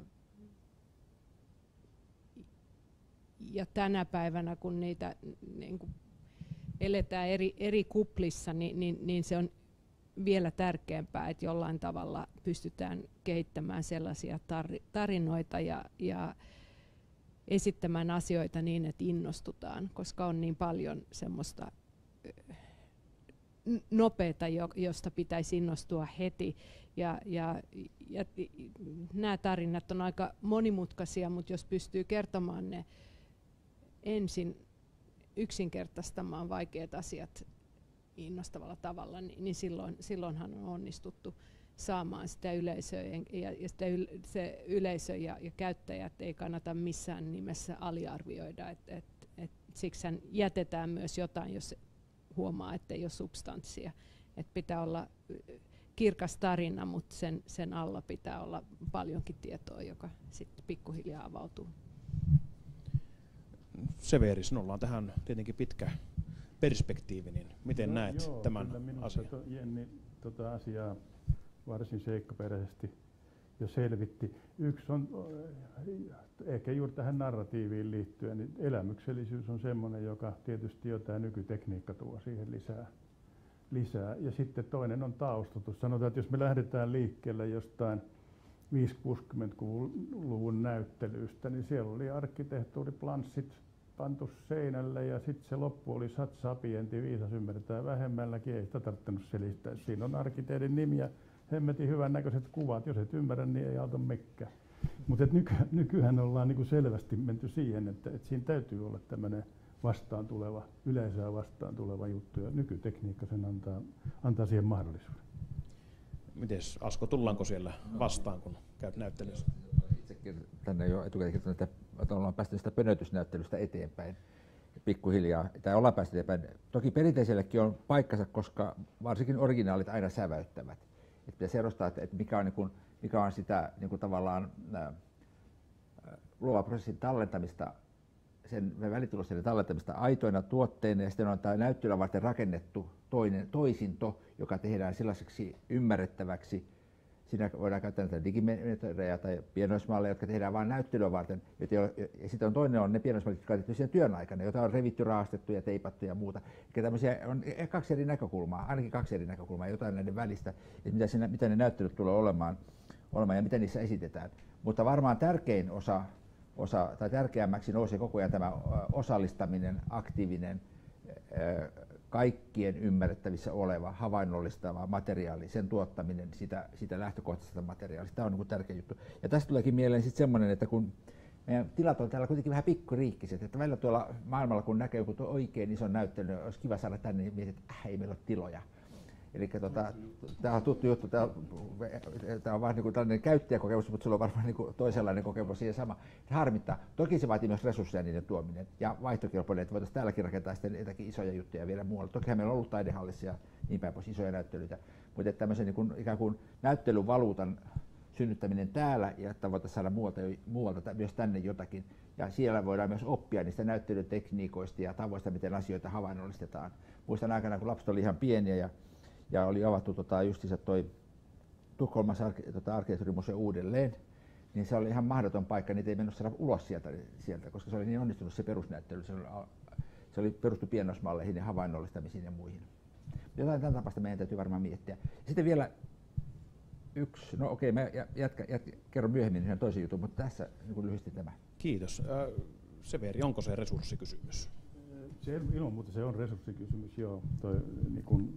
ja tänä päivänä, kun niitä niin kuin eletään eri, eri kuplissa, niin, niin, niin se on vielä tärkeämpää, että jollain tavalla pystytään kehittämään sellaisia tar- tarinoita ja, ja esittämään asioita niin, että innostutaan, koska on niin paljon semmoista nopeata, josta pitäisi innostua heti. Ja, ja, ja nämä tarinat on aika monimutkaisia, mutta jos pystyy kertomaan ne ensin yksinkertaistamaan vaikeat asiat innostavalla tavalla, niin, niin silloin, silloinhan on onnistuttu saamaan sitä yleisöä, ja, ja sitä yl, se yleisö ja, ja käyttäjät ei kannata missään nimessä aliarvioida. Et, et, et siksihän jätetään myös jotain, jos huomaa, että ei ole substanssia. että pitää olla kirkas tarina, mutta sen, sen alla pitää olla paljonkin tietoa, joka sitten pikkuhiljaa avautuu. Severi, sinulla on tähän tietenkin pitkä perspektiivi, niin miten no, näet joo, tämän asian? To, Jenni tota asiaa varsin seikkaperäisesti jo selvitti. Yksi on ehkä juuri tähän narratiiviin liittyen, niin elämyksellisyys on semmoinen, joka tietysti jo tämä nykytekniikka tuo siihen lisää. lisää. Ja sitten toinen on taustatus. Sanotaan, että jos me lähdetään liikkeelle jostain viisikymmentä-kuusikymmentäluvun näyttelystä, niin siellä oli arkkitehtuuriplanssit pantu seinälle ja sitten se loppu oli sat sapienti, viisas ymmärtää vähemmälläkin, ei sitä tarvinnut selittää. Siinä on arkkitehdin nimi ja hemmetin hyvän näköiset kuvat, jos et ymmärrä, niin ei auta mikään. Mutta nyky, nykyään ollaan niinku selvästi menty siihen, että et siinä täytyy olla tämmöinen vastaan tuleva, yleisöä vastaan tuleva juttu ja nykytekniikka sen antaa, antaa siihen mahdollisuuden. Mites Asko, tullaanko siellä vastaan, kun käyt näyttelyssä? Itsekin tänne jo etukäteen kertonut, että ollaan päästy sitä pönötysnäyttelystä eteenpäin pikkuhiljaa. Tai ollaan päästy eteenpäin. Toki perinteisellekin on paikkansa, koska varsinkin originaalit aina säväyttävät. Että pitäisi erostaa, että mikä on, niin kuin, mikä on sitä niin kuin tavallaan ää, luovan prosessin tallentamista, sen välitulosten tallentamista aitoina tuotteina, ja sitten on tämä näyttelyä varten rakennettu toinen, toisinto, joka tehdään sellaiseksi ymmärrettäväksi. Siinä voidaan käyttää näitä digimetodejä tai pienoismalleja, jotka tehdään vain näyttelyä varten. Ja sitten on toinen on ne pienoismallit, jotka on tehty sen työn aikana, joita on revitty, raastettu ja teipattu ja muuta. Eli tämmöisiä on kaksi eri näkökulmaa, ainakin kaksi eri näkökulmaa, jotain näiden välistä, että mitä, siinä, mitä ne näyttelyt tulee olemaan, olemaan ja mitä niissä esitetään. Mutta varmaan tärkein osa, osa tai tärkeämmäksi nousee koko ajan tämä osallistaminen, aktiivinen, kaikkien ymmärrettävissä oleva, havainnollistava materiaali, sen tuottaminen sitä, sitä lähtökohtaisesta materiaalista. Tämä on niin tärkeä juttu. Ja tästä tuleekin mieleen sitten semmoinen, että kun meidän tilat on täällä kuitenkin vähän pikkuriikkiset, että välillä tuolla maailmalla kun näkee joku oikein ison näyttelyn, olisi kiva saada tänne, niin mietit, että äh, ei meillä ole tiloja. Eli tota, tämä on tuttu juttu, tämä on vaan niin tällainen käyttäjäkokemus, mutta sulla on varmaan niin toisenlainen kokemus siihen sama. Se harmittaa. Toki se vaatii myös resursseja niiden tuominen ja vaihtokelpoinen, että voitaisiin täälläkin rakentaa sitten jotakin isoja juttuja vielä muualle. Tokihan meillä on ollut taidehallissa ja niin päin pois isoja näyttelyitä, mutta tämmöisen niin kuin, ikään kuin näyttelyvaluutan synnyttäminen täällä ja että voitaisiin saada muualta, muualta myös tänne jotakin. Ja siellä voidaan myös oppia niistä näyttelytekniikoista ja tavoista, miten asioita havainnollistetaan. Muistan aikana, kun lapset oli ihan pieniä ja Ja oli avattu tota, justiinsa toi Tukholman tota, arkkitehtuurimuseo uudelleen, niin se oli ihan mahdoton paikka, niitä ei mennyt saada ulos sieltä, sieltä, koska se oli niin onnistunut se perusnäyttely. Se oli, se oli perustu pienoismalleihin ja havainnollistamiseen ja muihin. Jotain tämän tapaista meidän täytyy varmaan miettiä. Sitten vielä yksi, no okei, mä jatka, jatka, kerron myöhemmin yhden toisen jutun, mutta tässä niin lyhyesti tämä. Kiitos. Äh, Severi, onko se resurssikysymys? Se, ilman muuta se on resurssikysymys, joo. Toi, niin kun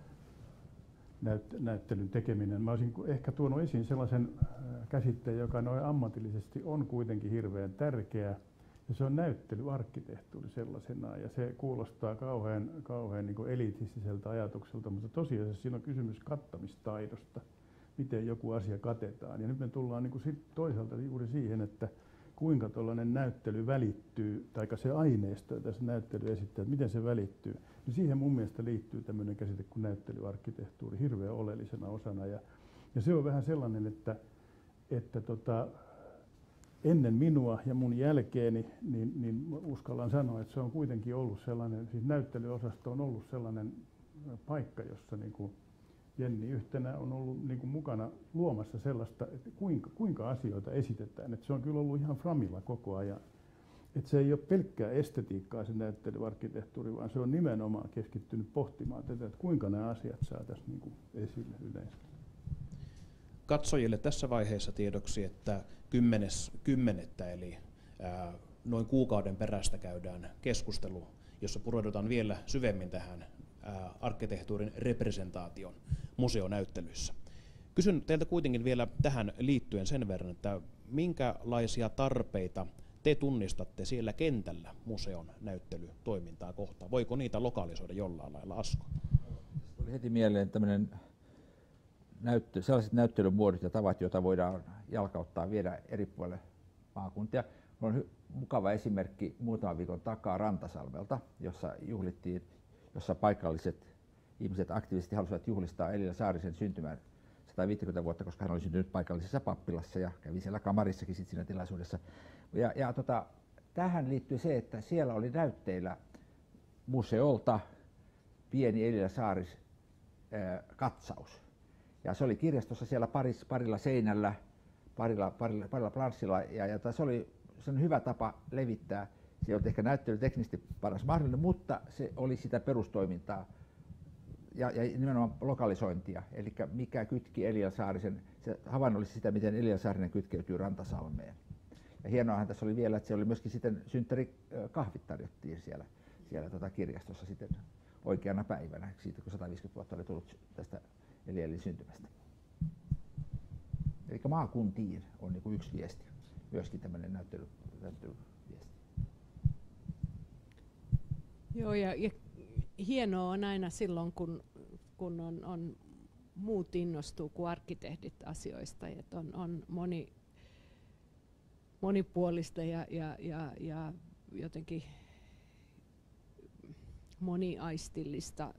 näyttelyn tekeminen. Mä olisin ehkä tuonut esiin sellaisen käsitteen, joka noin ammatillisesti on kuitenkin hirveän tärkeä, ja se on näyttelyarkkitehtuuri sellaisenaan, ja se kuulostaa kauhean, kauhean niin kuin elitistiseltä ajatukselta, mutta tosiaan siinä on kysymys kattamistaidosta, miten joku asia katetaan. Ja nyt me tullaan niin kuin sit toisaalta juuri siihen, että kuinka tuollainen näyttely välittyy, tai se aineisto, jota se näyttely esittää, että miten se välittyy. Niin siihen mun mielestä liittyy tämmöinen käsite kuin näyttelyarkkitehtuuri hirveän oleellisena osana. Ja, ja se on vähän sellainen, että, että tota, ennen minua ja mun jälkeeni, niin, niin uskallan sanoa, että se on kuitenkin ollut sellainen, siis näyttelyosasto on ollut sellainen paikka, jossa niin kuin Jenni yhtenä on ollut niin kuin mukana luomassa sellaista, että kuinka, kuinka asioita esitetään. Että se on kyllä ollut ihan framilla koko ajan. Että se ei ole pelkkää estetiikkaa se näyttelyarkkitehtuuri, vaan se on nimenomaan keskittynyt pohtimaan tätä, että kuinka nämä asiat saataisiin niin kuin esille yleensä. Katsojille tässä vaiheessa tiedoksi, että kymmenes, kymmenettä eli ää, noin kuukauden perästä käydään keskustelu, jossa pureudutaan vielä syvemmin tähän ää, arkkitehtuurin representaation museonäyttelyissä. Kysyn teiltä kuitenkin vielä tähän liittyen sen verran, että minkälaisia tarpeita te tunnistatte siellä kentällä museon näyttelytoimintaa kohtaan? Voiko niitä lokalisoida jollain lailla, Asko? Tuli heti mieleen tämmöinen näyttö, sellaiset näyttelymuodot ja tavat, joita voidaan jalkauttaa viedä eri puolille maakuntia. On hy- mukava esimerkki muutaman viikon takaa Rantasalmelta, jossa juhlittiin, jossa paikalliset ihmiset aktiivisesti halusivat juhlistaa Elina Saarisen syntymään sata viisikymmentä vuotta, koska hän oli syntynyt paikallisessa pappilassa ja kävi siellä kamarissakin sit siinä tilaisuudessa. Ja, ja tota, tähän liittyy se, että siellä oli näytteillä museolta pieni Elina Saaris ää, katsaus. Ja se oli kirjastossa siellä paris, parilla seinällä, parilla, parilla, parilla planssilla, ja, ja se oli se hyvä tapa levittää. Se on ehkä näyttely teknisesti paras mahdollinen, mutta se oli sitä perustoimintaa ja, ja nimenomaan lokalisointia. Eli mikä kytki Elina Saarisen, se havainnollisi sitä, miten Elina Saarinen kytkeytyy Rantasalmeen. Ja hienoahan tässä oli vielä, että se oli myöskin sitten synttärikahvit tarjottiin siellä, siellä tota kirjastossa sitten oikeana päivänä, siitä kun sata viisikymmentä vuotta oli tullut tästä Elina syntymästä. Eli maakuntiin on niin kuin yksi viesti, myöskin tämmöinen näyttely, näyttelyviesti. Joo, ja, ja hienoa on aina silloin, kun, kun on, on muut innostuu kuin arkkitehdit asioista, että on, on moni, monipuolista ja, ja, ja, ja jotenkin moniaistillista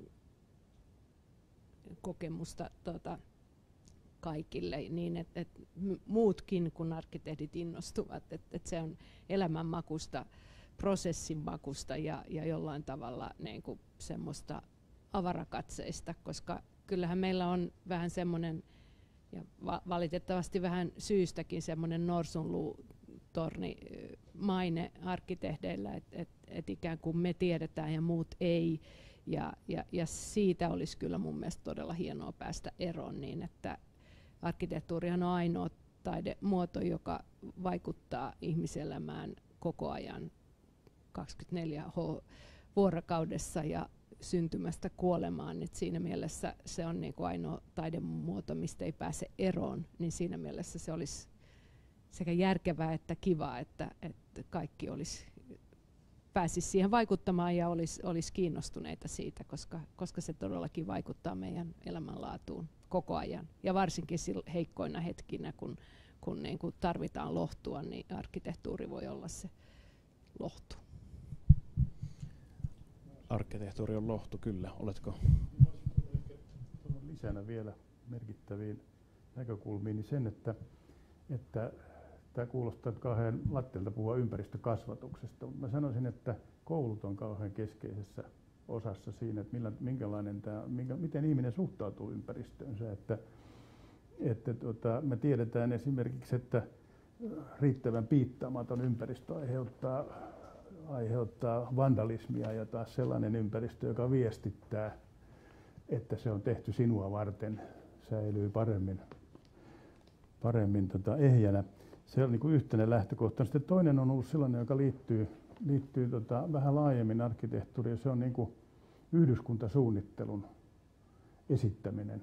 kokemusta tota, kaikille, niin että et muutkin kuin arkkitehdit innostuvat, että et se on elämänmakusta, prosessin makusta ja, ja jollain tavalla niin kuin semmoista avarakatseista, koska kyllähän meillä on vähän semmoinen, ja va- valitettavasti vähän syystäkin semmoinen norsunluutorni maine arkkitehdeillä, että et, et ikään kuin me tiedetään ja muut ei, ja, ja, ja siitä olisi kyllä mun mielestä todella hienoa päästä eroon niin, että arkkitehtuurihan on ainoa taidemuoto, joka vaikuttaa ihmiselämään koko ajan kaksikymmentäneljä vuorokaudessa ja syntymästä kuolemaan, niin siinä mielessä se on niin kuin ainoa taidemuoto, mistä ei pääse eroon, niin siinä mielessä se olisi sekä järkevää että kivaa, että, että kaikki olisi, pääsisi siihen vaikuttamaan ja olisi, olisi kiinnostuneita siitä, koska, koska se todellakin vaikuttaa meidän elämänlaatuun koko ajan. Ja varsinkin heikkoina hetkinä, kun, kun niin kuin tarvitaan lohtua, niin arkkitehtuuri voi olla se lohtu. Arkkitehtuuri on lohtu, kyllä. Oletko? Lisänä vielä merkittäviin näkökulmiin niin sen, että, että tämä kuulostaa kauhean latteelta puhua ympäristökasvatuksesta. Mä sanoisin, että koulut on kauhean keskeisessä osassa siinä, että millä, minkälainen tämä, minkä, miten ihminen suhtautuu ympäristöönsä. Että, että tuota, me tiedetään esimerkiksi, että riittävän piittaamaton ympäristö aiheuttaa, aiheuttaa vandalismia ja taas sellainen ympäristö, joka viestittää, että se on tehty sinua varten, säilyy paremmin, paremmin tota ehjänä. Se on niin kuin yhtenä lähtökohta. Sitten toinen on ollut sellainen, joka liittyy, liittyy tota vähän laajemmin arkkitehtuuriin. Se on niin kuin yhdyskuntasuunnittelun esittäminen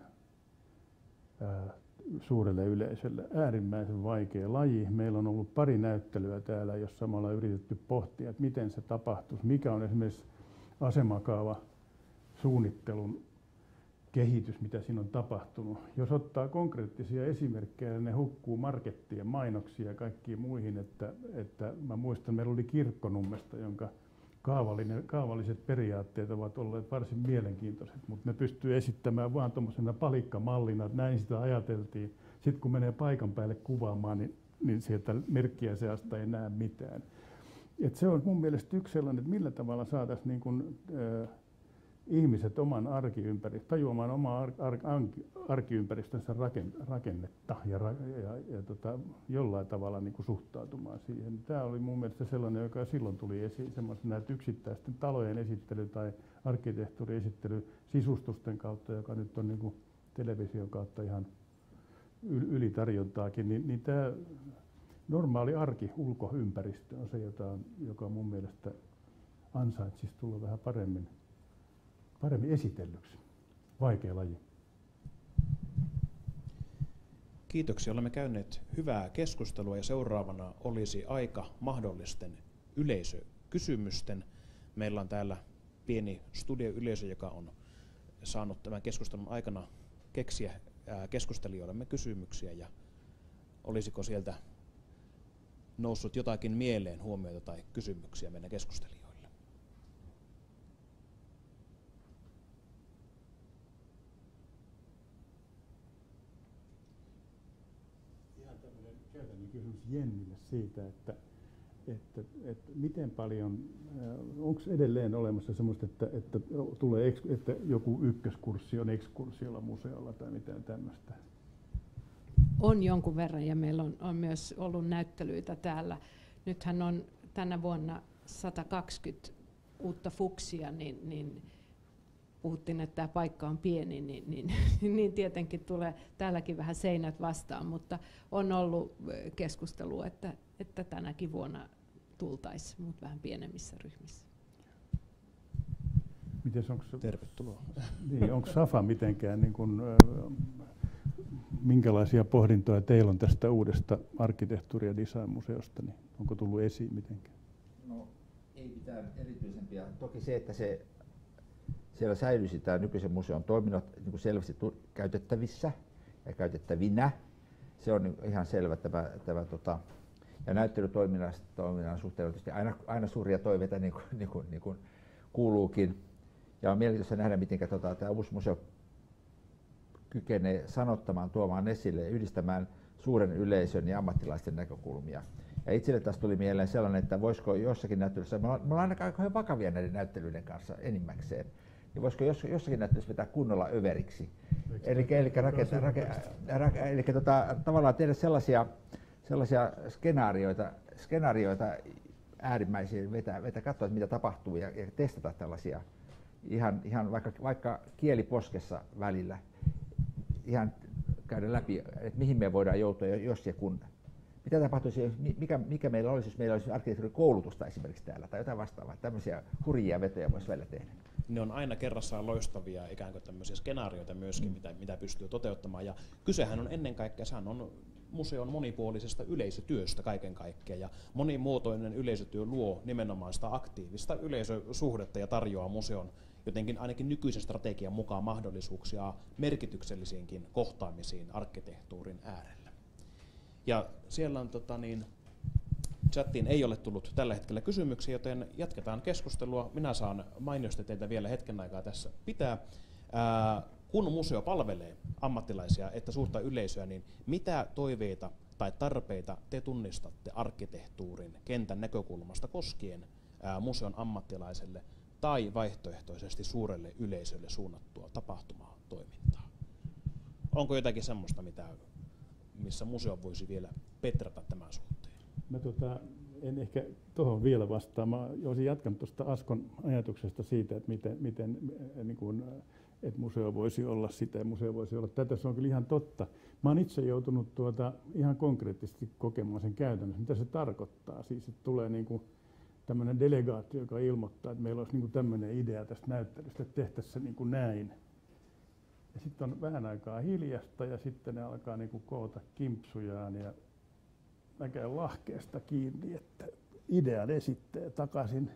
ää, suurelle yleisölle. Äärimmäisen vaikea laji. Meillä on ollut pari näyttelyä täällä, jossa me ollaan yritetty pohtia, että miten se tapahtuisi. Mikä on esimerkiksi asemakaava suunnittelun kehitys, mitä siinä on tapahtunut. Jos ottaa konkreettisia esimerkkejä, niin ne hukkuu markettien mainoksia ja kaikkiin muihin. Että, että mä muistan, meillä oli Kirkkonummesta, jonka kaavalliset periaatteet ovat olleet varsin mielenkiintoiset, mutta ne pystyy esittämään vaan tuommoisena palikkamallina, että näin sitä ajateltiin. Sitten kun menee paikan päälle kuvaamaan, niin, niin sieltä merkkiä seasta ei näe mitään. Et se on mun mielestä yksi sellainen, että millä tavalla saataisiin niin kuin, äh, ihmiset oman arkiympäristön, tajuamaan omaa ar, ar, arkiympäristönsä rakennetta ja, ja, ja tota, jollain tavalla niin kuin suhtautumaan siihen. Tämä oli mun mielestä sellainen, joka silloin tuli esiin semmoisena, että yksittäisten talojen esittely tai arkkitehtuuriesittely sisustusten kautta, joka nyt on niin kuin television kautta ihan ylitarjontaakin, niin, niin tämä normaali arki, ulkoympäristö on se, jota on, joka mun mielestä ansaitsisi tulla vähän paremmin paremmin esitellyksi. Vaikea laji. Kiitoksia. Olemme käyneet hyvää keskustelua ja seuraavana olisi aika mahdollisten yleisökysymysten. Meillä on täällä pieni studioyleisö, joka on saanut tämän keskustelun aikana keksiä keskustelijoillemme kysymyksiä. Ja olisiko sieltä noussut jotakin mieleen, huomioita tai kysymyksiä meidän keskustelijoille? Jennille siitä, että, että, että miten paljon, onko edelleen olemassa semmoista, että, että, tulee, että joku ykköskurssi on ekskursiolla museolla tai mitään tämmöistä? On jonkun verran ja meillä on, on myös ollut näyttelyitä täällä. Nythän on tänä vuonna sata kaksikymmentä uutta fuksia, niin, niin puhuttiin, että tämä paikka on pieni, niin, niin, niin tietenkin tulee täälläkin vähän seinät vastaan, mutta on ollut keskustelua, että, että tänäkin vuonna tultaisiin, mutta vähän pienemmissä ryhmissä. Mites, onko, Tervetuloa. Niin, onko Safa mitenkään, niin kun, minkälaisia pohdintoja teillä on tästä uudesta arkkitehtuuri- ja design-museosta, niin onko tullut esiin mitenkään? No, ei mitään erityisempiä. Toki se, että se siellä säilyisi tämä nykyisen museon toiminnot niin kuin selvästi käytettävissä ja käytettävinä. Se on ihan selvä tämä, tämä tota, ja näyttelytoiminnan toiminnan suhteen on tietysti aina, aina suuria toiveita, niin kuin, niin kuin, niin kuin kuuluukin. Ja on mielenkiintoista nähdä, miten tota, tämä uusi museo kykenee sanottamaan, tuomaan esille ja yhdistämään suuren yleisön ja ammattilaisten näkökulmia. Ja itselle taas tuli mieleen sellainen, että voisiko jossakin näyttelyssä, me ollaan aika vakavia näiden näyttelyiden kanssa enimmäkseen, niin voisiko jossakin näyttelyssä vetää kunnolla överiksi. Eli, eli, rakentaa, rake, rake, eli tota, tavallaan tehdä sellaisia, sellaisia skenaarioita, skenaarioita äärimmäisiä, vetää, vetää katsoa, mitä tapahtuu ja, ja testata tällaisia ihan, ihan vaikka, vaikka kieliposkessa välillä, ihan käydä läpi, että mihin me voidaan joutua, jos ja kun. Mitä tapahtuisi, mikä, mikä meillä olisi, jos meillä olisi arkkitehtuurikoulutusta esimerkiksi täällä tai jotain vastaavaa. Tämmöisiä hurjia vetoja voisi välillä tehdä. Ne on aina kerrassaan loistavia ikään kuin tämmöisiä skenaarioita myöskin, mm. mitä, mitä pystyy toteuttamaan. Ja kysehän on ennen kaikkea, sehän on museon monipuolisesta yleisötyöstä kaiken kaikkiaan. Ja monimuotoinen yleisötyö luo nimenomaan sitä aktiivista yleisösuhdetta ja tarjoaa museon jotenkin ainakin nykyisen strategian mukaan mahdollisuuksia merkityksellisiinkin kohtaamisiin arkkitehtuurin äärellä. Ja siellä on tota niin, chattiin ei ole tullut tällä hetkellä kysymyksiä, joten jatketaan keskustelua. Minä saan mainiosti teitä vielä hetken aikaa tässä pitää. Ää, kun museo palvelee ammattilaisia että suurta yleisöä, niin mitä toiveita tai tarpeita te tunnistatte arkkitehtuurin kentän näkökulmasta koskien ää, museon ammattilaiselle tai vaihtoehtoisesti suurelle yleisölle suunnattua tapahtumaa toimintaa? Onko jotakin semmoista, mitä, missä museo voisi vielä petrata tämän suhteen? Mä tota, en ehkä tuohon vielä vastaa. Mä olisin jatkanut tuosta Askon ajatuksesta siitä, että miten, miten niin kuin, että museo voisi olla sitä ja museo voisi olla tätä. Se on kyllä ihan totta. Mä oon itse joutunut tuota, ihan konkreettisesti kokemaan sen käytännössä, mitä se tarkoittaa. Siis, että tulee niin kuin tämmöinen delegaatio, joka ilmoittaa, että meillä olisi niin kuin tämmöinen idea tästä näyttelystä, että tehtäisiin se niin kuin näin. Ja sitten on vähän aikaa hiljasta ja sitten ne alkaa niin kuin koota kimpsujaan ja mä käyn lahkeesta kiinni, että idean esittää takaisin,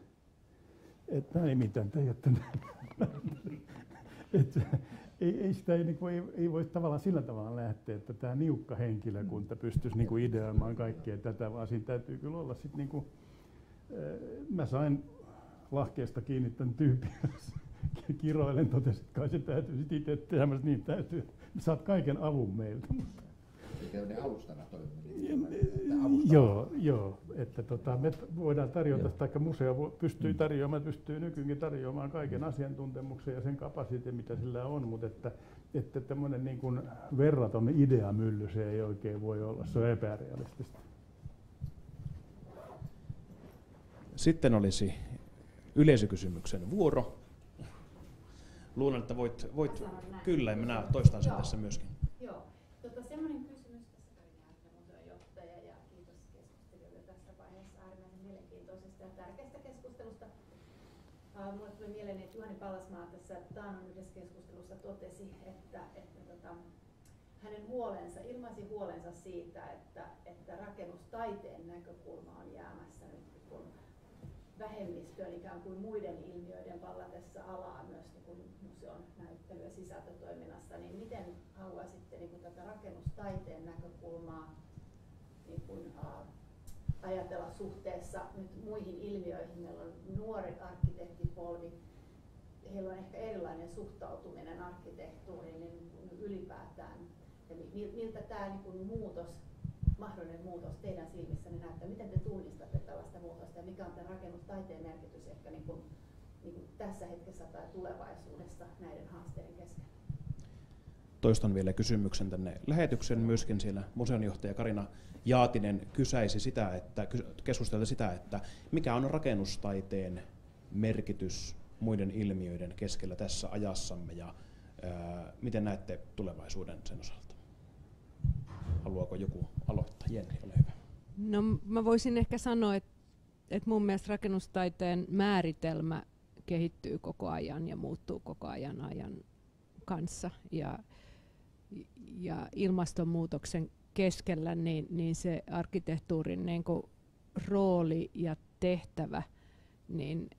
että näin mitään te ette ei, ei sitä ei, niin kuin, ei, ei voi tavallaan sillä tavalla lähteä, että tämä niukka henkilökunta pystyisi niin kuin ideoimaan kaikkea tätä, vaan siinä täytyy kyllä olla sitten niin kuin, mä sain lahkeesta kiinni tämän tyypin, kiroilen, totesin, että kai se täytyy sitten itse tehdä, niin täytyy, saat kaiken avun meiltä. Eli alustana toimii. Joo, joo, että tota, me voidaan tarjota, tai museo pystyy tarjoamaan, pystyy nykyinkin tarjoamaan kaiken asiantuntemuksen ja sen kapasiteetin, mitä sillä on, mutta että, että tämmöinen niin kuin verraton ideamylly se ei oikein voi olla, se on epärealistista. Sitten olisi yleisökysymyksen vuoro. Luulen, että voit, voit kyllä, ja minä toistan sen tässä myöskin. Joo, tota, semmoinen kysymys, tässä oli näyttö museon johtaja ja kiitos keskustelijoille tässä vaiheessa äärimmäisen mielenkiintoisesta ja tärkeästä keskustelusta. Uh, mulle tuli mieleen, että Juhani Pallasmaa tässä taannoin yhdessä keskustelussa totesi, että, että tota, hänen huolensa, ilmaisi huolensa siitä, että, että rakennustaiteen näkökulma on jäämässä nyt kun vähemmistöön ikään kuin muiden ilmiöiden vallatessa alaa myös niin kuin museon näyttely- ja sisältötoiminnassa, niin miten haluaisitte niin kuin tätä rakennustaiteen näkökulmaa niin kuin, uh, ajatella suhteessa nyt muihin ilmiöihin? Meillä on nuori arkkitehtipolvi, heillä on ehkä erilainen suhtautuminen arkkitehtuuriin niin ylipäätään, ja miltä tämä niin kuin muutos mahdollinen muutos teidän silmissänne näyttää? Miten te tunnistatte tällaista muutosta ja mikä on tämän rakennustaiteen merkitys ehkä niin kuin, niin kuin tässä hetkessä tai tulevaisuudessa näiden haasteiden keskellä? Toistan vielä kysymyksen tänne lähetyksen. Myöskin siellä museonjohtaja Karina Jaatinen kysäisi sitä, että, keskustelta sitä, että mikä on rakennustaiteen merkitys muiden ilmiöiden keskellä tässä ajassamme ja ää, miten näette tulevaisuuden sen osalta? Haluaako joku aloittaa? Jenni, ole hyvä. No mä voisin ehkä sanoa, että, että mun mielestä rakennustaiteen määritelmä kehittyy koko ajan ja muuttuu koko ajan ajan kanssa. Ja, ja ilmastonmuutoksen keskellä niin, niin se arkkitehtuurin niin kuin rooli ja tehtävä, niin,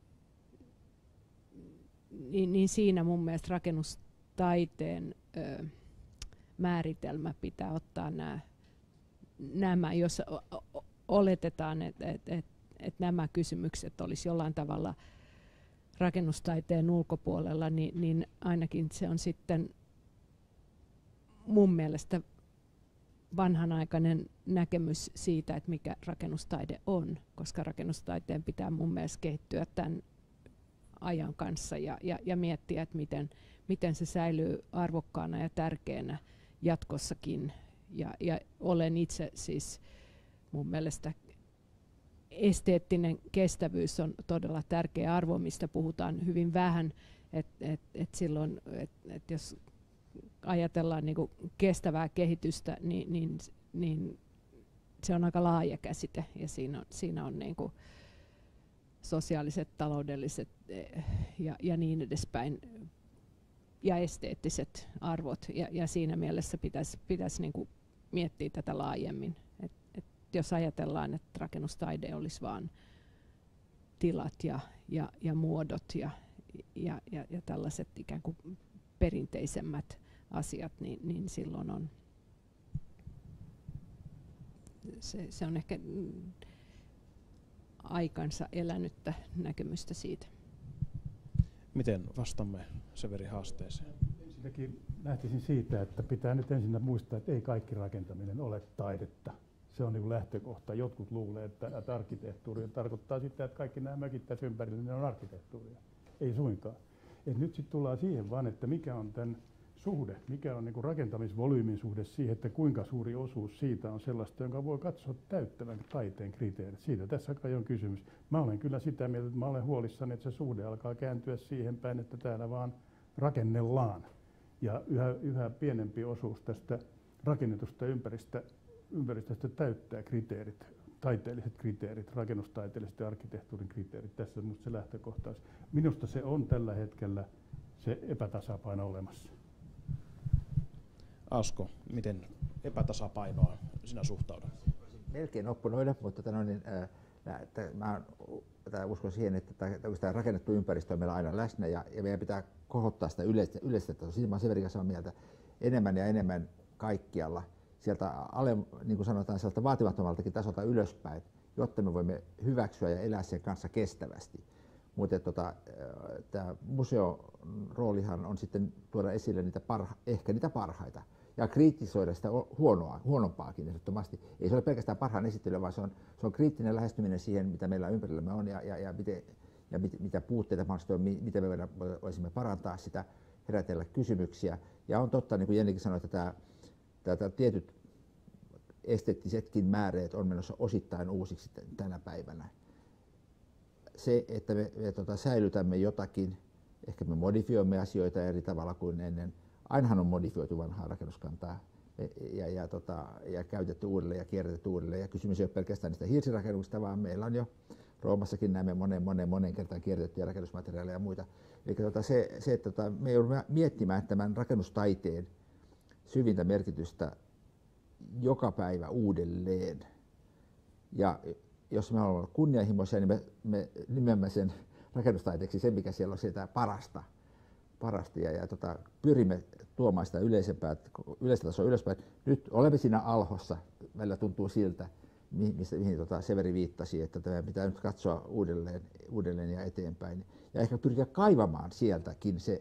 niin, niin siinä mun mielestä rakennustaiteen ö, määritelmä pitää ottaa nämä, nämä jos oletetaan, että et, et, et nämä kysymykset olisi jollain tavalla rakennustaiteen ulkopuolella, niin, niin ainakin se on sitten mun mielestä vanhanaikainen näkemys siitä, että mikä rakennustaide on, koska rakennustaiteen pitää mun mielestä kehittyä tämän ajan kanssa ja, ja, ja miettiä, että miten, miten se säilyy arvokkaana ja tärkeänä jatkossakin. Ja, ja olen itse siis mun mielestä esteettinen kestävyys on todella tärkeä arvo, mistä puhutaan hyvin vähän, että et, et silloin, et, et jos ajatellaan niinku kestävää kehitystä, niin, niin, niin se on aika laaja käsite ja siinä on, siinä on niinku sosiaaliset, taloudelliset ja, ja niin edespäin ja esteettiset arvot ja, ja siinä mielessä pitäisi pitäisi niinku miettiä tätä laajemmin. Et, et jos ajatellaan, että rakennustaide olisi vain tilat ja, ja, ja muodot ja, ja, ja, ja tällaiset ikään kuin perinteisemmät asiat, niin, niin silloin on se, se on ehkä aikansa elänyttä näkemystä siitä. Miten vastamme Severi haasteeseen? Ensinnäkin lähtisin siitä, että pitää nyt ensin muistaa, että ei kaikki rakentaminen ole taidetta. Se on niin lähtökohta. Jotkut luulee, että, että arkkitehtuuri tarkoittaa sitä, että kaikki nämä mökit tässä ympärillä ne on arkkitehtuuria. Ei suinkaan. Et nyt sitten tullaan siihen vaan, että mikä on tämän suhde, mikä on niin rakentamisvolyymin suhde siihen, että kuinka suuri osuus siitä on sellaista, jonka voi katsoa täyttävän taiteen kriteerit. Siitä tässä kai on kysymys. Mä olen kyllä sitä mieltä, että mä olen huolissani, että se suhde alkaa kääntyä siihen päin, että täällä vaan rakennellaan. Ja yhä, yhä pienempi osuus tästä rakennetusta ympäristä, ympäristöstä täyttää kriteerit, taiteelliset kriteerit, rakennustaiteelliset ja arkkitehtuurin kriteerit. Tässä on minusta se lähtökohtaus. Minusta se on tällä hetkellä se epätasapaino olemassa. Asko, miten epätasapainoa sinä suhtaudut? Melkein opponoida, mutta tota, no, niin, ää, että mä uskon siihen, että tämä rakennettu ympäristö on meillä aina läsnä ja, ja meidän pitää kohottaa sitä yleistä, yleistä tasoa. Siitä mä olen sen verran samaa mieltä enemmän ja enemmän kaikkialla. Sieltä ale, niin kuin sanotaan, sieltä vaatimattomaltakin tasolta ylöspäin, jotta me voimme hyväksyä ja elää sen kanssa kestävästi. Mutta tota, tämä museon roolihan on sitten tuoda esille niitä parha, ehkä niitä parhaita ja kriittisoida sitä huonoa, huonompaakin ehdottomasti. Ei se ole pelkästään parhaan esittely, vaan se on, se on kriittinen lähestyminen siihen, mitä meillä ympärillämme on ja, ja, ja, miten, ja mit, mitä puutteita mahdollisesti on, miten me voisimme parantaa sitä, herätellä kysymyksiä. Ja on totta, niin kuin Jennikin sanoi, että tämä, tämä tietyt esteettisetkin määreet on menossa osittain uusiksi tänä päivänä. Se, että me, me tota, säilytämme jotakin, ehkä me modifioimme asioita eri tavalla kuin ennen. Ainahan on modifioitu vanhaa rakennuskantaa ja, ja, tota, ja käytetty uudelleen ja kierrätetty uudelleen. Ja kysymys ei ole pelkästään niistä hirsirakennuksista, vaan meillä on jo Roomassakin näemme monen, monen, monen kertaan kierrätettyjä rakennusmateriaaleja ja muita. Eli tota, se, se, että tota, me joudumme miettimään tämän rakennustaiteen syvintä merkitystä joka päivä uudelleen. Ja jos me haluamme olla kunnianhimoisia, niin me, me nimeämme sen rakennustaiteeksi sen, mikä siellä on sitä parasta. parasta ja, ja tota, pyrimme tuomaan sitä yleisempää, yleistä tasoa ylöspäin. Nyt olemme siinä alhossa, välillä tuntuu siltä, mihin, mihin tota Severi viittasi, että tämä pitää nyt katsoa uudelleen, uudelleen ja eteenpäin. Ja ehkä pyrkiä kaivamaan sieltäkin se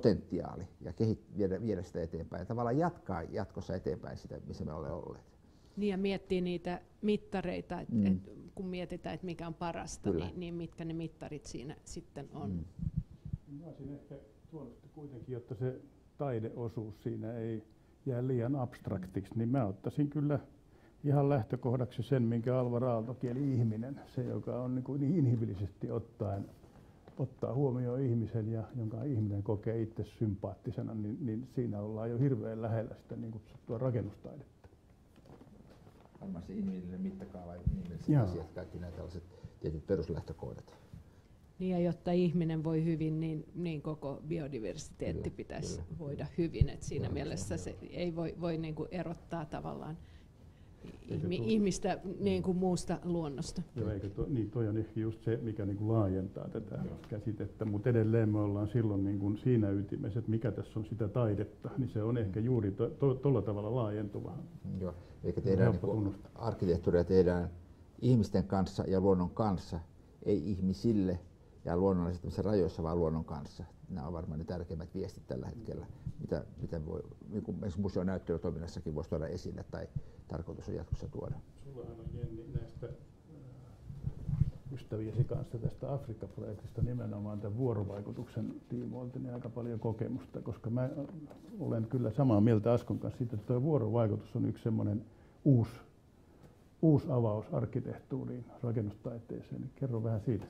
potentiaali ja kehit, viedä, viedä sitä eteenpäin ja tavallaan jatkaa jatkossa eteenpäin sitä, missä me olemme olleet. Niin ja miettii niitä mittareita, että Mm. et, kun mietitään, että mikä on parasta, niin, niin mitkä ne mittarit siinä sitten on. Mm. Mä olisin ehkä tuonut kuitenkin, jotta se taideosuus siinä ei jää liian abstraktiksi, niin mä ottaisin kyllä ihan lähtökohdaksi sen, minkä Alvar Aaltokin, eli ihminen, se joka on niin kuin inhimillisesti ottaen ottaa huomioon ihmisen ja jonka ihminen kokee itse sympaattisena, niin, niin siinä ollaan jo hirveän lähellä sitä niin kutsuttua rakennustaidetta. Varmasti inhimillinen mittakaava ja inhimilliset asiat, kaikki nämä tällaiset tietyt peruslähtökohdat. Niin ja jotta ihminen voi hyvin, niin, niin koko biodiversiteetti Kyllä, pitäisi kyllä. voida hyvin. Et siinä Joo, mielessä se se ei voi, voi niin kuin erottaa tavallaan Eikö ihmi, tuo- ihmistä niin kuin muusta luonnosta. Joo, eikö to, niin toi on ehkä just se, mikä niin kuin laajentaa tätä käsitettä, mutta edelleen me ollaan silloin niin kuin siinä ytimessä, että mikä tässä on sitä taidetta, niin se on ehkä juuri tuolla to, to, tavalla laajentuva. Joo, eli tehdään helppo niin tunnustaa. arkkitehtuuria tehdään ihmisten kanssa ja luonnon kanssa, ei ihmisille ja luonnon asettamisen rajoissa, vaan luonnon kanssa. Nämä on varmaan ne tärkeimmät viestit tällä hetkellä, mitä, mitä voi, niin kuin museon näyttelytoiminnassakin voisi tuoda esille tai tarkoitus on jatkossa tuoda. Sullahan on, Jenni, näistä äh, ystäviesi kanssa tästä Afrikka-projektista nimenomaan tämän vuorovaikutuksen tiimoilta niin aika paljon kokemusta, koska mä olen kyllä samaa mieltä Askon kanssa siitä, että tuo vuorovaikutus on yksi semmoinen uusi, uusi avaus arkkitehtuuriin, rakennustaiteeseen. Niin kerro vähän siitä.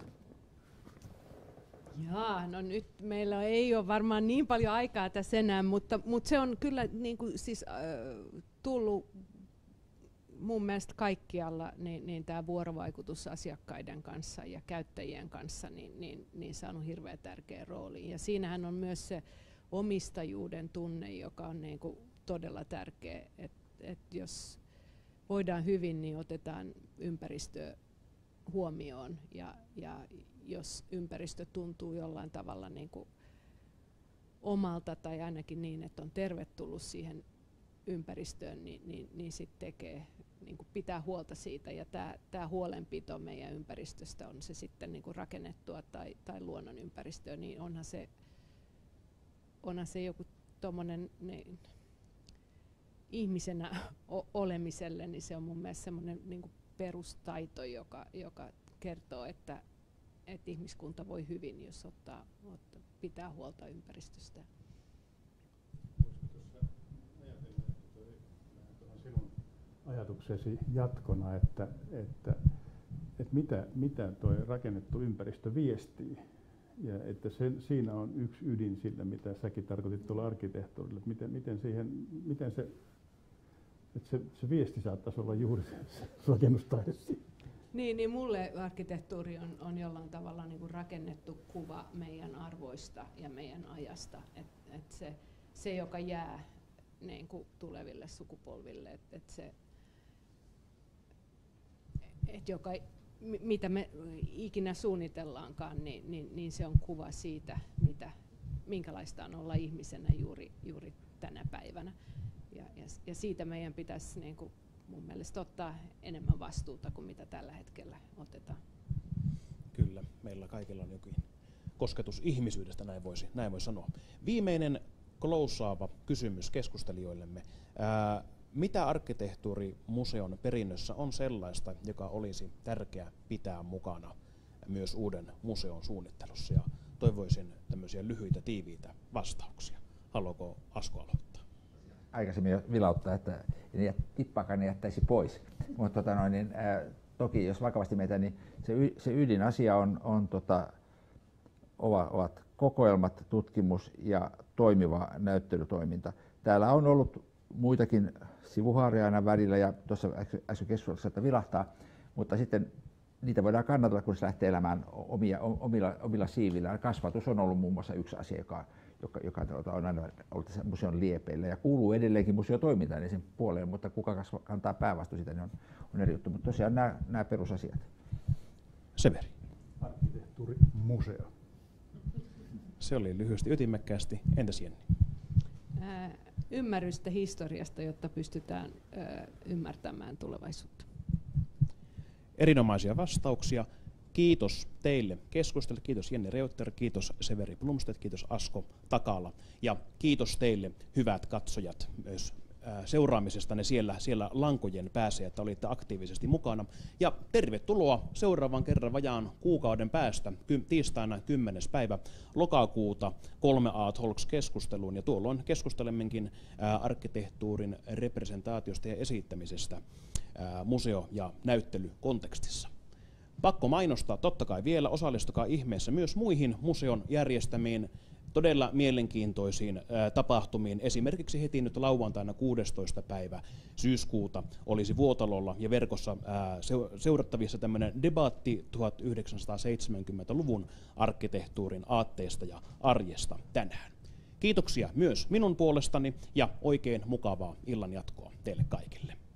Jaa, no nyt meillä ei ole varmaan niin paljon aikaa tässä enää, mutta, mutta se on kyllä niin kuin, siis, äh, tullut mun mielestä kaikkialla, niin, niin tämä vuorovaikutus asiakkaiden kanssa ja käyttäjien kanssa, niin, niin, niin saanut hirveän tärkeä rooli. Ja siinähän on myös se omistajuuden tunne, joka on niin kuin todella tärkeä, että et jos voidaan hyvin, niin otetaan ympäristö huomioon ja, ja jos ympäristö tuntuu jollain tavalla niin kuin omalta tai ainakin niin, että on tervetullut siihen ympäristöön, niin, niin, niin sitten tekee, niin kuin pitää huolta siitä. Ja tämä huolenpito meidän ympäristöstä, on se sitten niin kuin rakennettua tai, tai luonnon ympäristöä, niin onhan se, onhan se joku tommonen, niin, ihmisenä o- olemiselle, niin se on mun mielestä semmoinen niin kuin perustaito, joka, joka kertoo, että, että ihmiskunta voi hyvin, jos ottaa, ottaa, pitää huolta ympäristöstä. Sinun ajatuksesi jatkona, että, että, että mitä, mitä tuo rakennettu ympäristö viestii. Ja että sen, siinä on yksi ydin sillä, mitä säkin tarkoitit tuolla arkkitehtuurilla, että miten, miten, siihen, miten se, että se, se viesti saattaisi olla juuri se, se rakennustaide. Niin, niin mulle arkkitehtuuri on, on jollain tavalla niin kuin rakennettu kuva meidän arvoista ja meidän ajasta. Et, et se, se, joka jää niin kuin tuleville sukupolville, että et se, et joka, mitä me ikinä suunnitellaankaan, niin, niin, niin se on kuva siitä, mitä, minkälaista on olla ihmisenä juuri, juuri tänä päivänä. Ja, ja, ja siitä meidän pitäisi niin kuin mun mielestä ottaa enemmän vastuuta kuin mitä tällä hetkellä otetaan. Kyllä, meillä kaikilla on jokin kosketus ihmisyydestä, näin voisi, näin voisi sanoa. Viimeinen klousaava kysymys keskustelijoillemme. Ää, mitä arkkitehtuurimuseon perinnössä on sellaista, joka olisi tärkeää pitää mukana myös uuden museon suunnittelussa? Ja toivoisin tämmöisiä lyhyitä, tiiviitä vastauksia. Haluaako Asko aloittaa? Aikaisemmin jo vilauttaa, että tippaakaan jättäisi pois. Mutta tota noin, niin, ää, toki jos vakavasti meitä, niin se, y, se ydinasia on, on tota, ovat kokoelmat, tutkimus ja toimiva näyttelytoiminta. Täällä on ollut muitakin sivuhaaria aina välillä ja tuossa äsken keskustelussa vilahtaa, mutta sitten niitä voidaan kannatella, kun se lähtee elämään omia, omilla, omilla siivillään. Kasvatus on ollut muun muassa yksi asia, joka, joka, joka on aina ollut tässä museon liepeillä ja kuuluu edelleenkin museotoimintaan niin sen puoleen, mutta kuka kasva, kantaa päävastu sitä, niin on, on eri juttu. Mutta tosiaan nämä, nämä perusasiat. Severi. Arkkitehtuurimuseo. Se oli lyhyesti ytimekkäästi. Entäs Jenni? Ää, ymmärrystä historiasta, jotta pystytään ää, ymmärtämään tulevaisuutta. Erinomaisia vastauksia. Kiitos teille keskustelulle. Kiitos Jenni Reuter, kiitos Severi Blomstedt, kiitos Asko Takala. Ja kiitos teille hyvät katsojat myös seuraamisesta ne siellä, siellä lankojen päässä, että olitte aktiivisesti mukana. Ja tervetuloa seuraavan kerran vajaan kuukauden päästä, ky- tiistaina kymmenes päivä lokakuuta kolme A Talks-keskusteluun. Ja tuolloin keskustelemmekin ää, arkkitehtuurin representaatiosta ja esittämisestä ää, museo- ja näyttelykontekstissa. Pakko mainostaa totta kai vielä, osallistukaa ihmeessä myös muihin museon järjestämiin todella mielenkiintoisiin ää, tapahtumiin. Esimerkiksi heti nyt lauantaina kuudestoista päivä syyskuuta olisi Vuotalolla ja verkossa ää, seurattavissa tämmöinen debatti tuhatyhdeksänsataaseitsemänkymmentäluvun arkkitehtuurin aatteesta ja arjesta tänään. Kiitoksia myös minun puolestani ja oikein mukavaa illan jatkoa teille kaikille.